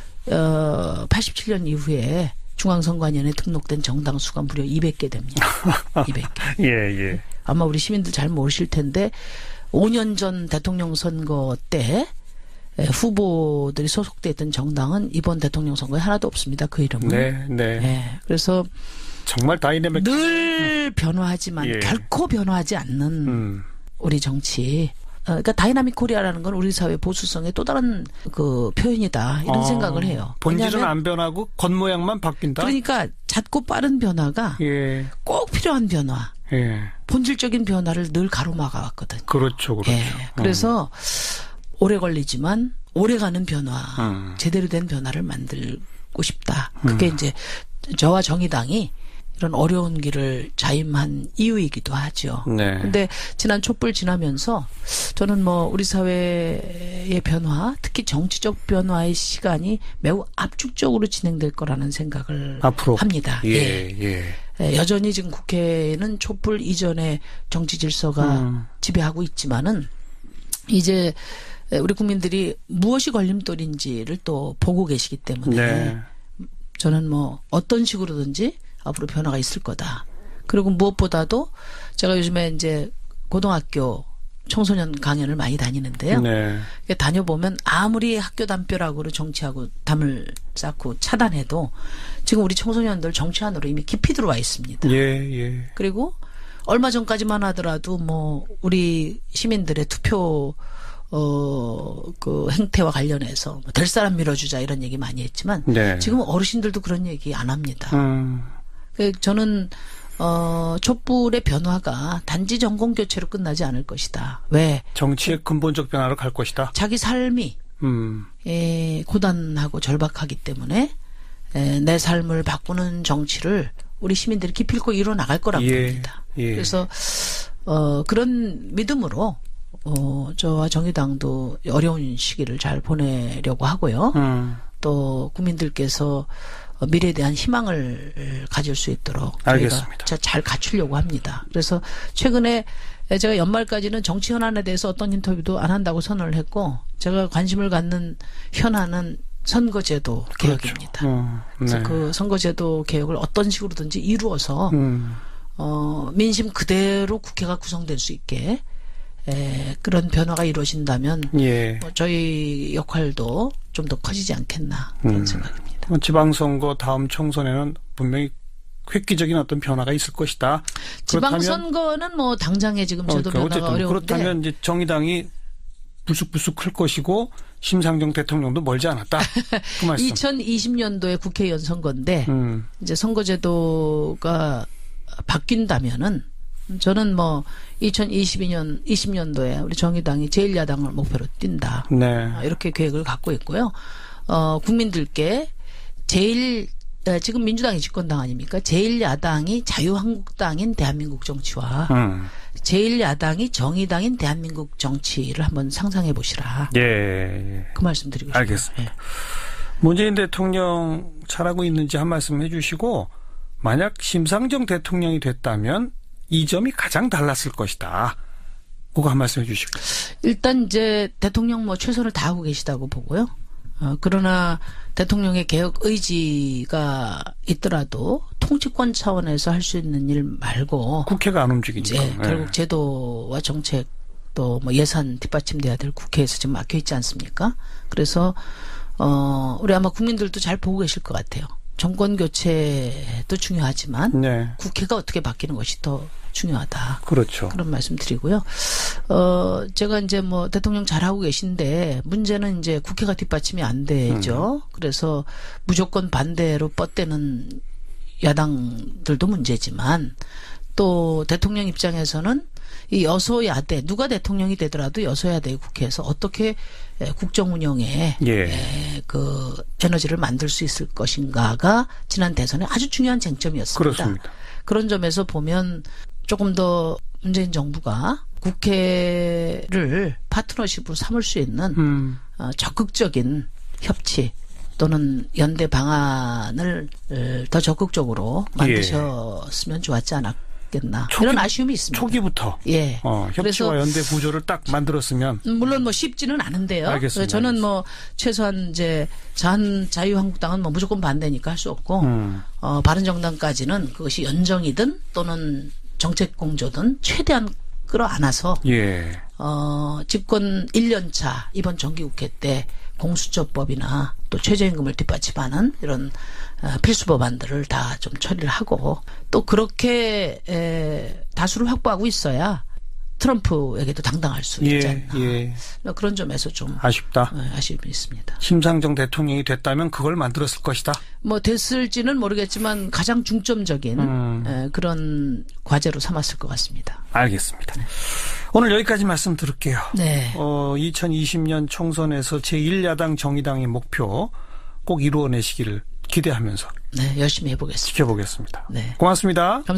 87년 이후에 중앙선관위원회에 등록된 정당 수가 무려 200개 됩니다. 200개. 예. 아마 우리 시민들 잘 모르실 텐데 5년 전 대통령 선거 때 후보들이 소속돼 있던 정당은 이번 대통령 선거에 하나도 없습니다. 그 이름은. 네. 그래서 정말 다이내믹 늘 변화하지만 결코 변화하지 않는 우리 정치. 그러니까 다이나믹 코리아라는 건 우리 사회 보수성의 또 다른 그 표현이다. 이런 생각을 해요. 본질은 안 변하고 겉모양만 바뀐다. 그러니까 잦고 빠른 변화가 꼭 필요한 변화. 본질적인 변화를 늘 가로막아 왔거든요. 그렇죠. 그래서 오래 걸리지만 오래가는 변화, 제대로 된 변화를 만들고 싶다. 그게 이제 저와 정의당이 이런 어려운 길을 자임한 이유이기도 하죠. 근데 지난 촛불 지나면서 저는 뭐 우리 사회의 변화, 특히 정치적 변화의 시간이 매우 압축적으로 진행될 거라는 생각을 앞으로. 합니다. 여전히 지금 국회는 촛불 이전의 정치 질서가 지배하고 있지만은 이제 우리 국민들이 무엇이 걸림돌인지를 또 보고 계시기 때문에 저는 뭐 어떤 식으로든지 앞으로 변화가 있을 거다. 그리고 무엇보다도 제가 요즘에 이제 고등학교 청소년 강연을 많이 다니는데요. 다녀보면 아무리 학교 담벼락으로 정치하고 담을 쌓고 차단해도 지금 우리 청소년들 정치 안으로 이미 깊이 들어와 있습니다. 그리고 얼마 전까지만 하더라도 뭐 우리 시민들의 투표 그 행태와 관련해서 될 사람 밀어주자 이런 얘기 많이 했지만 지금 어르신들도 그런 얘기 안 합니다. 저는 촛불의 변화가 단지 정권 교체로 끝나지 않을 것이다. 왜? 정치의 근본적 변화로 갈 것이다. 자기 삶이 고단하고 절박하기 때문에 내 삶을 바꾸는 정치를 우리 시민들이 기필코 이뤄 나갈 거라고 봅니다. 그래서 그런 믿음으로 저와 정의당도 어려운 시기를 잘 보내려고 하고요. 또 국민들께서 미래에 대한 희망을 가질 수 있도록 저희가 잘 갖추려고 합니다. 그래서 최근에 제가 연말까지는 정치 현안에 대해서 어떤 인터뷰도 안 한다고 선언을 했고 제가 관심을 갖는 현안은 선거제도 개혁입니다. 그래서 그 선거제도 개혁을 어떤 식으로든지 이루어서 민심 그대로 국회가 구성될 수 있게 그런 변화가 이루어진다면 뭐 저희 역할도 좀 더 커지지 않겠나 그런 생각입니다. 지방선거 다음 총선에는 분명히 획기적인 어떤 변화가 있을 것이다. 지방선거는 뭐 당장에 지금 저도 변화가 어려운데. 그렇다면 이제 정의당이 불쑥불쑥 클 것이고 심상정 대통령도 멀지 않았다. 그 말씀. 2020년도에 국회의원 선거인데 이제 선거제도가 바뀐다면은 저는 뭐 2020년도에 우리 정의당이 제1야당을 목표로 뛴다. 이렇게 계획을 갖고 있고요. 국민들께 지금 민주당이 집권당 아닙니까? 제1야당이 자유한국당인 대한민국 정치와 제1야당이 정의당인 대한민국 정치를 한번 상상해 보시라. 그 말씀 드리고 싶습니다. 알겠습니다. 문재인 대통령 잘하고 있는지 한 말씀 해 주시고 만약 심상정 대통령이 됐다면 이 점이 가장 달랐을 것이다. 그거 한 말씀 해 주시고. 일단 이제 대통령 뭐 최선을 다하고 계시다고 보고요. 그러나 대통령의 개혁 의지가 있더라도 통치권 차원에서 할 수 있는 일 말고 국회가 안 움직이니까 결국 제도와 정책 또 뭐 예산 뒷받침돼야 될 국회에서 지금 막혀 있지 않습니까? 그래서 우리 아마 국민들도 잘 보고 계실 것 같아요. 정권 교체도 중요하지만 국회가 어떻게 바뀌는 것이 더 중요하다. 그렇죠. 그런 말씀 드리고요. 제가 이제 뭐 대통령 잘하고 계신데 문제는 이제 국회가 뒷받침이 안 되죠. 그래서 무조건 반대로 뻗대는 야당들도 문제지만 또 대통령 입장에서는 이 여소야대 누가 대통령이 되더라도 여소야대 국회에서 어떻게 국정 운영에 그 에너지를 만들 수 있을 것인가가 지난 대선에 아주 중요한 쟁점이었습니다. 그렇습니다. 그런 점에서 보면 조금 더 문재인 정부가 국회를 파트너십으로 삼을 수 있는 적극적인 협치 또는 연대 방안을 더 적극적으로 만드셨으면 좋았지 않았겠나 이런 아쉬움이 있습니다. 초기부터 협치와 연대 구조를 딱 만들었으면 물론 뭐 쉽지는 않은데요. 알겠습니다. 저는 뭐 최소한 이제 자유한국당은 뭐 무조건 반대니까 할 수 없고 바른정당까지는 그것이 연정이든 또는 정책 공조든 최대한 끌어안아서 집권 1년차 이번 정기국회 때 공수처법이나 또 최저임금을 뒷받침하는 이런 필수 법안들을 다 좀 처리를 하고 또 그렇게 다수를 확보하고 있어야 트럼프에게도 당당할 수 있지 않나. 그런 점에서 좀 아쉽다. 아쉬움이 있습니다. 심상정 대통령이 됐다면 그걸 만들었을 것이다. 뭐 됐을지는 모르겠지만 가장 중점적인 그런 과제로 삼았을 것 같습니다. 알겠습니다. 오늘 여기까지 말씀 들을게요. 2020년 총선에서 제1야당 정의당의 목표 꼭 이루어내시기를 기대하면서 열심히 해보겠습니다. 지켜보겠습니다. 고맙습니다.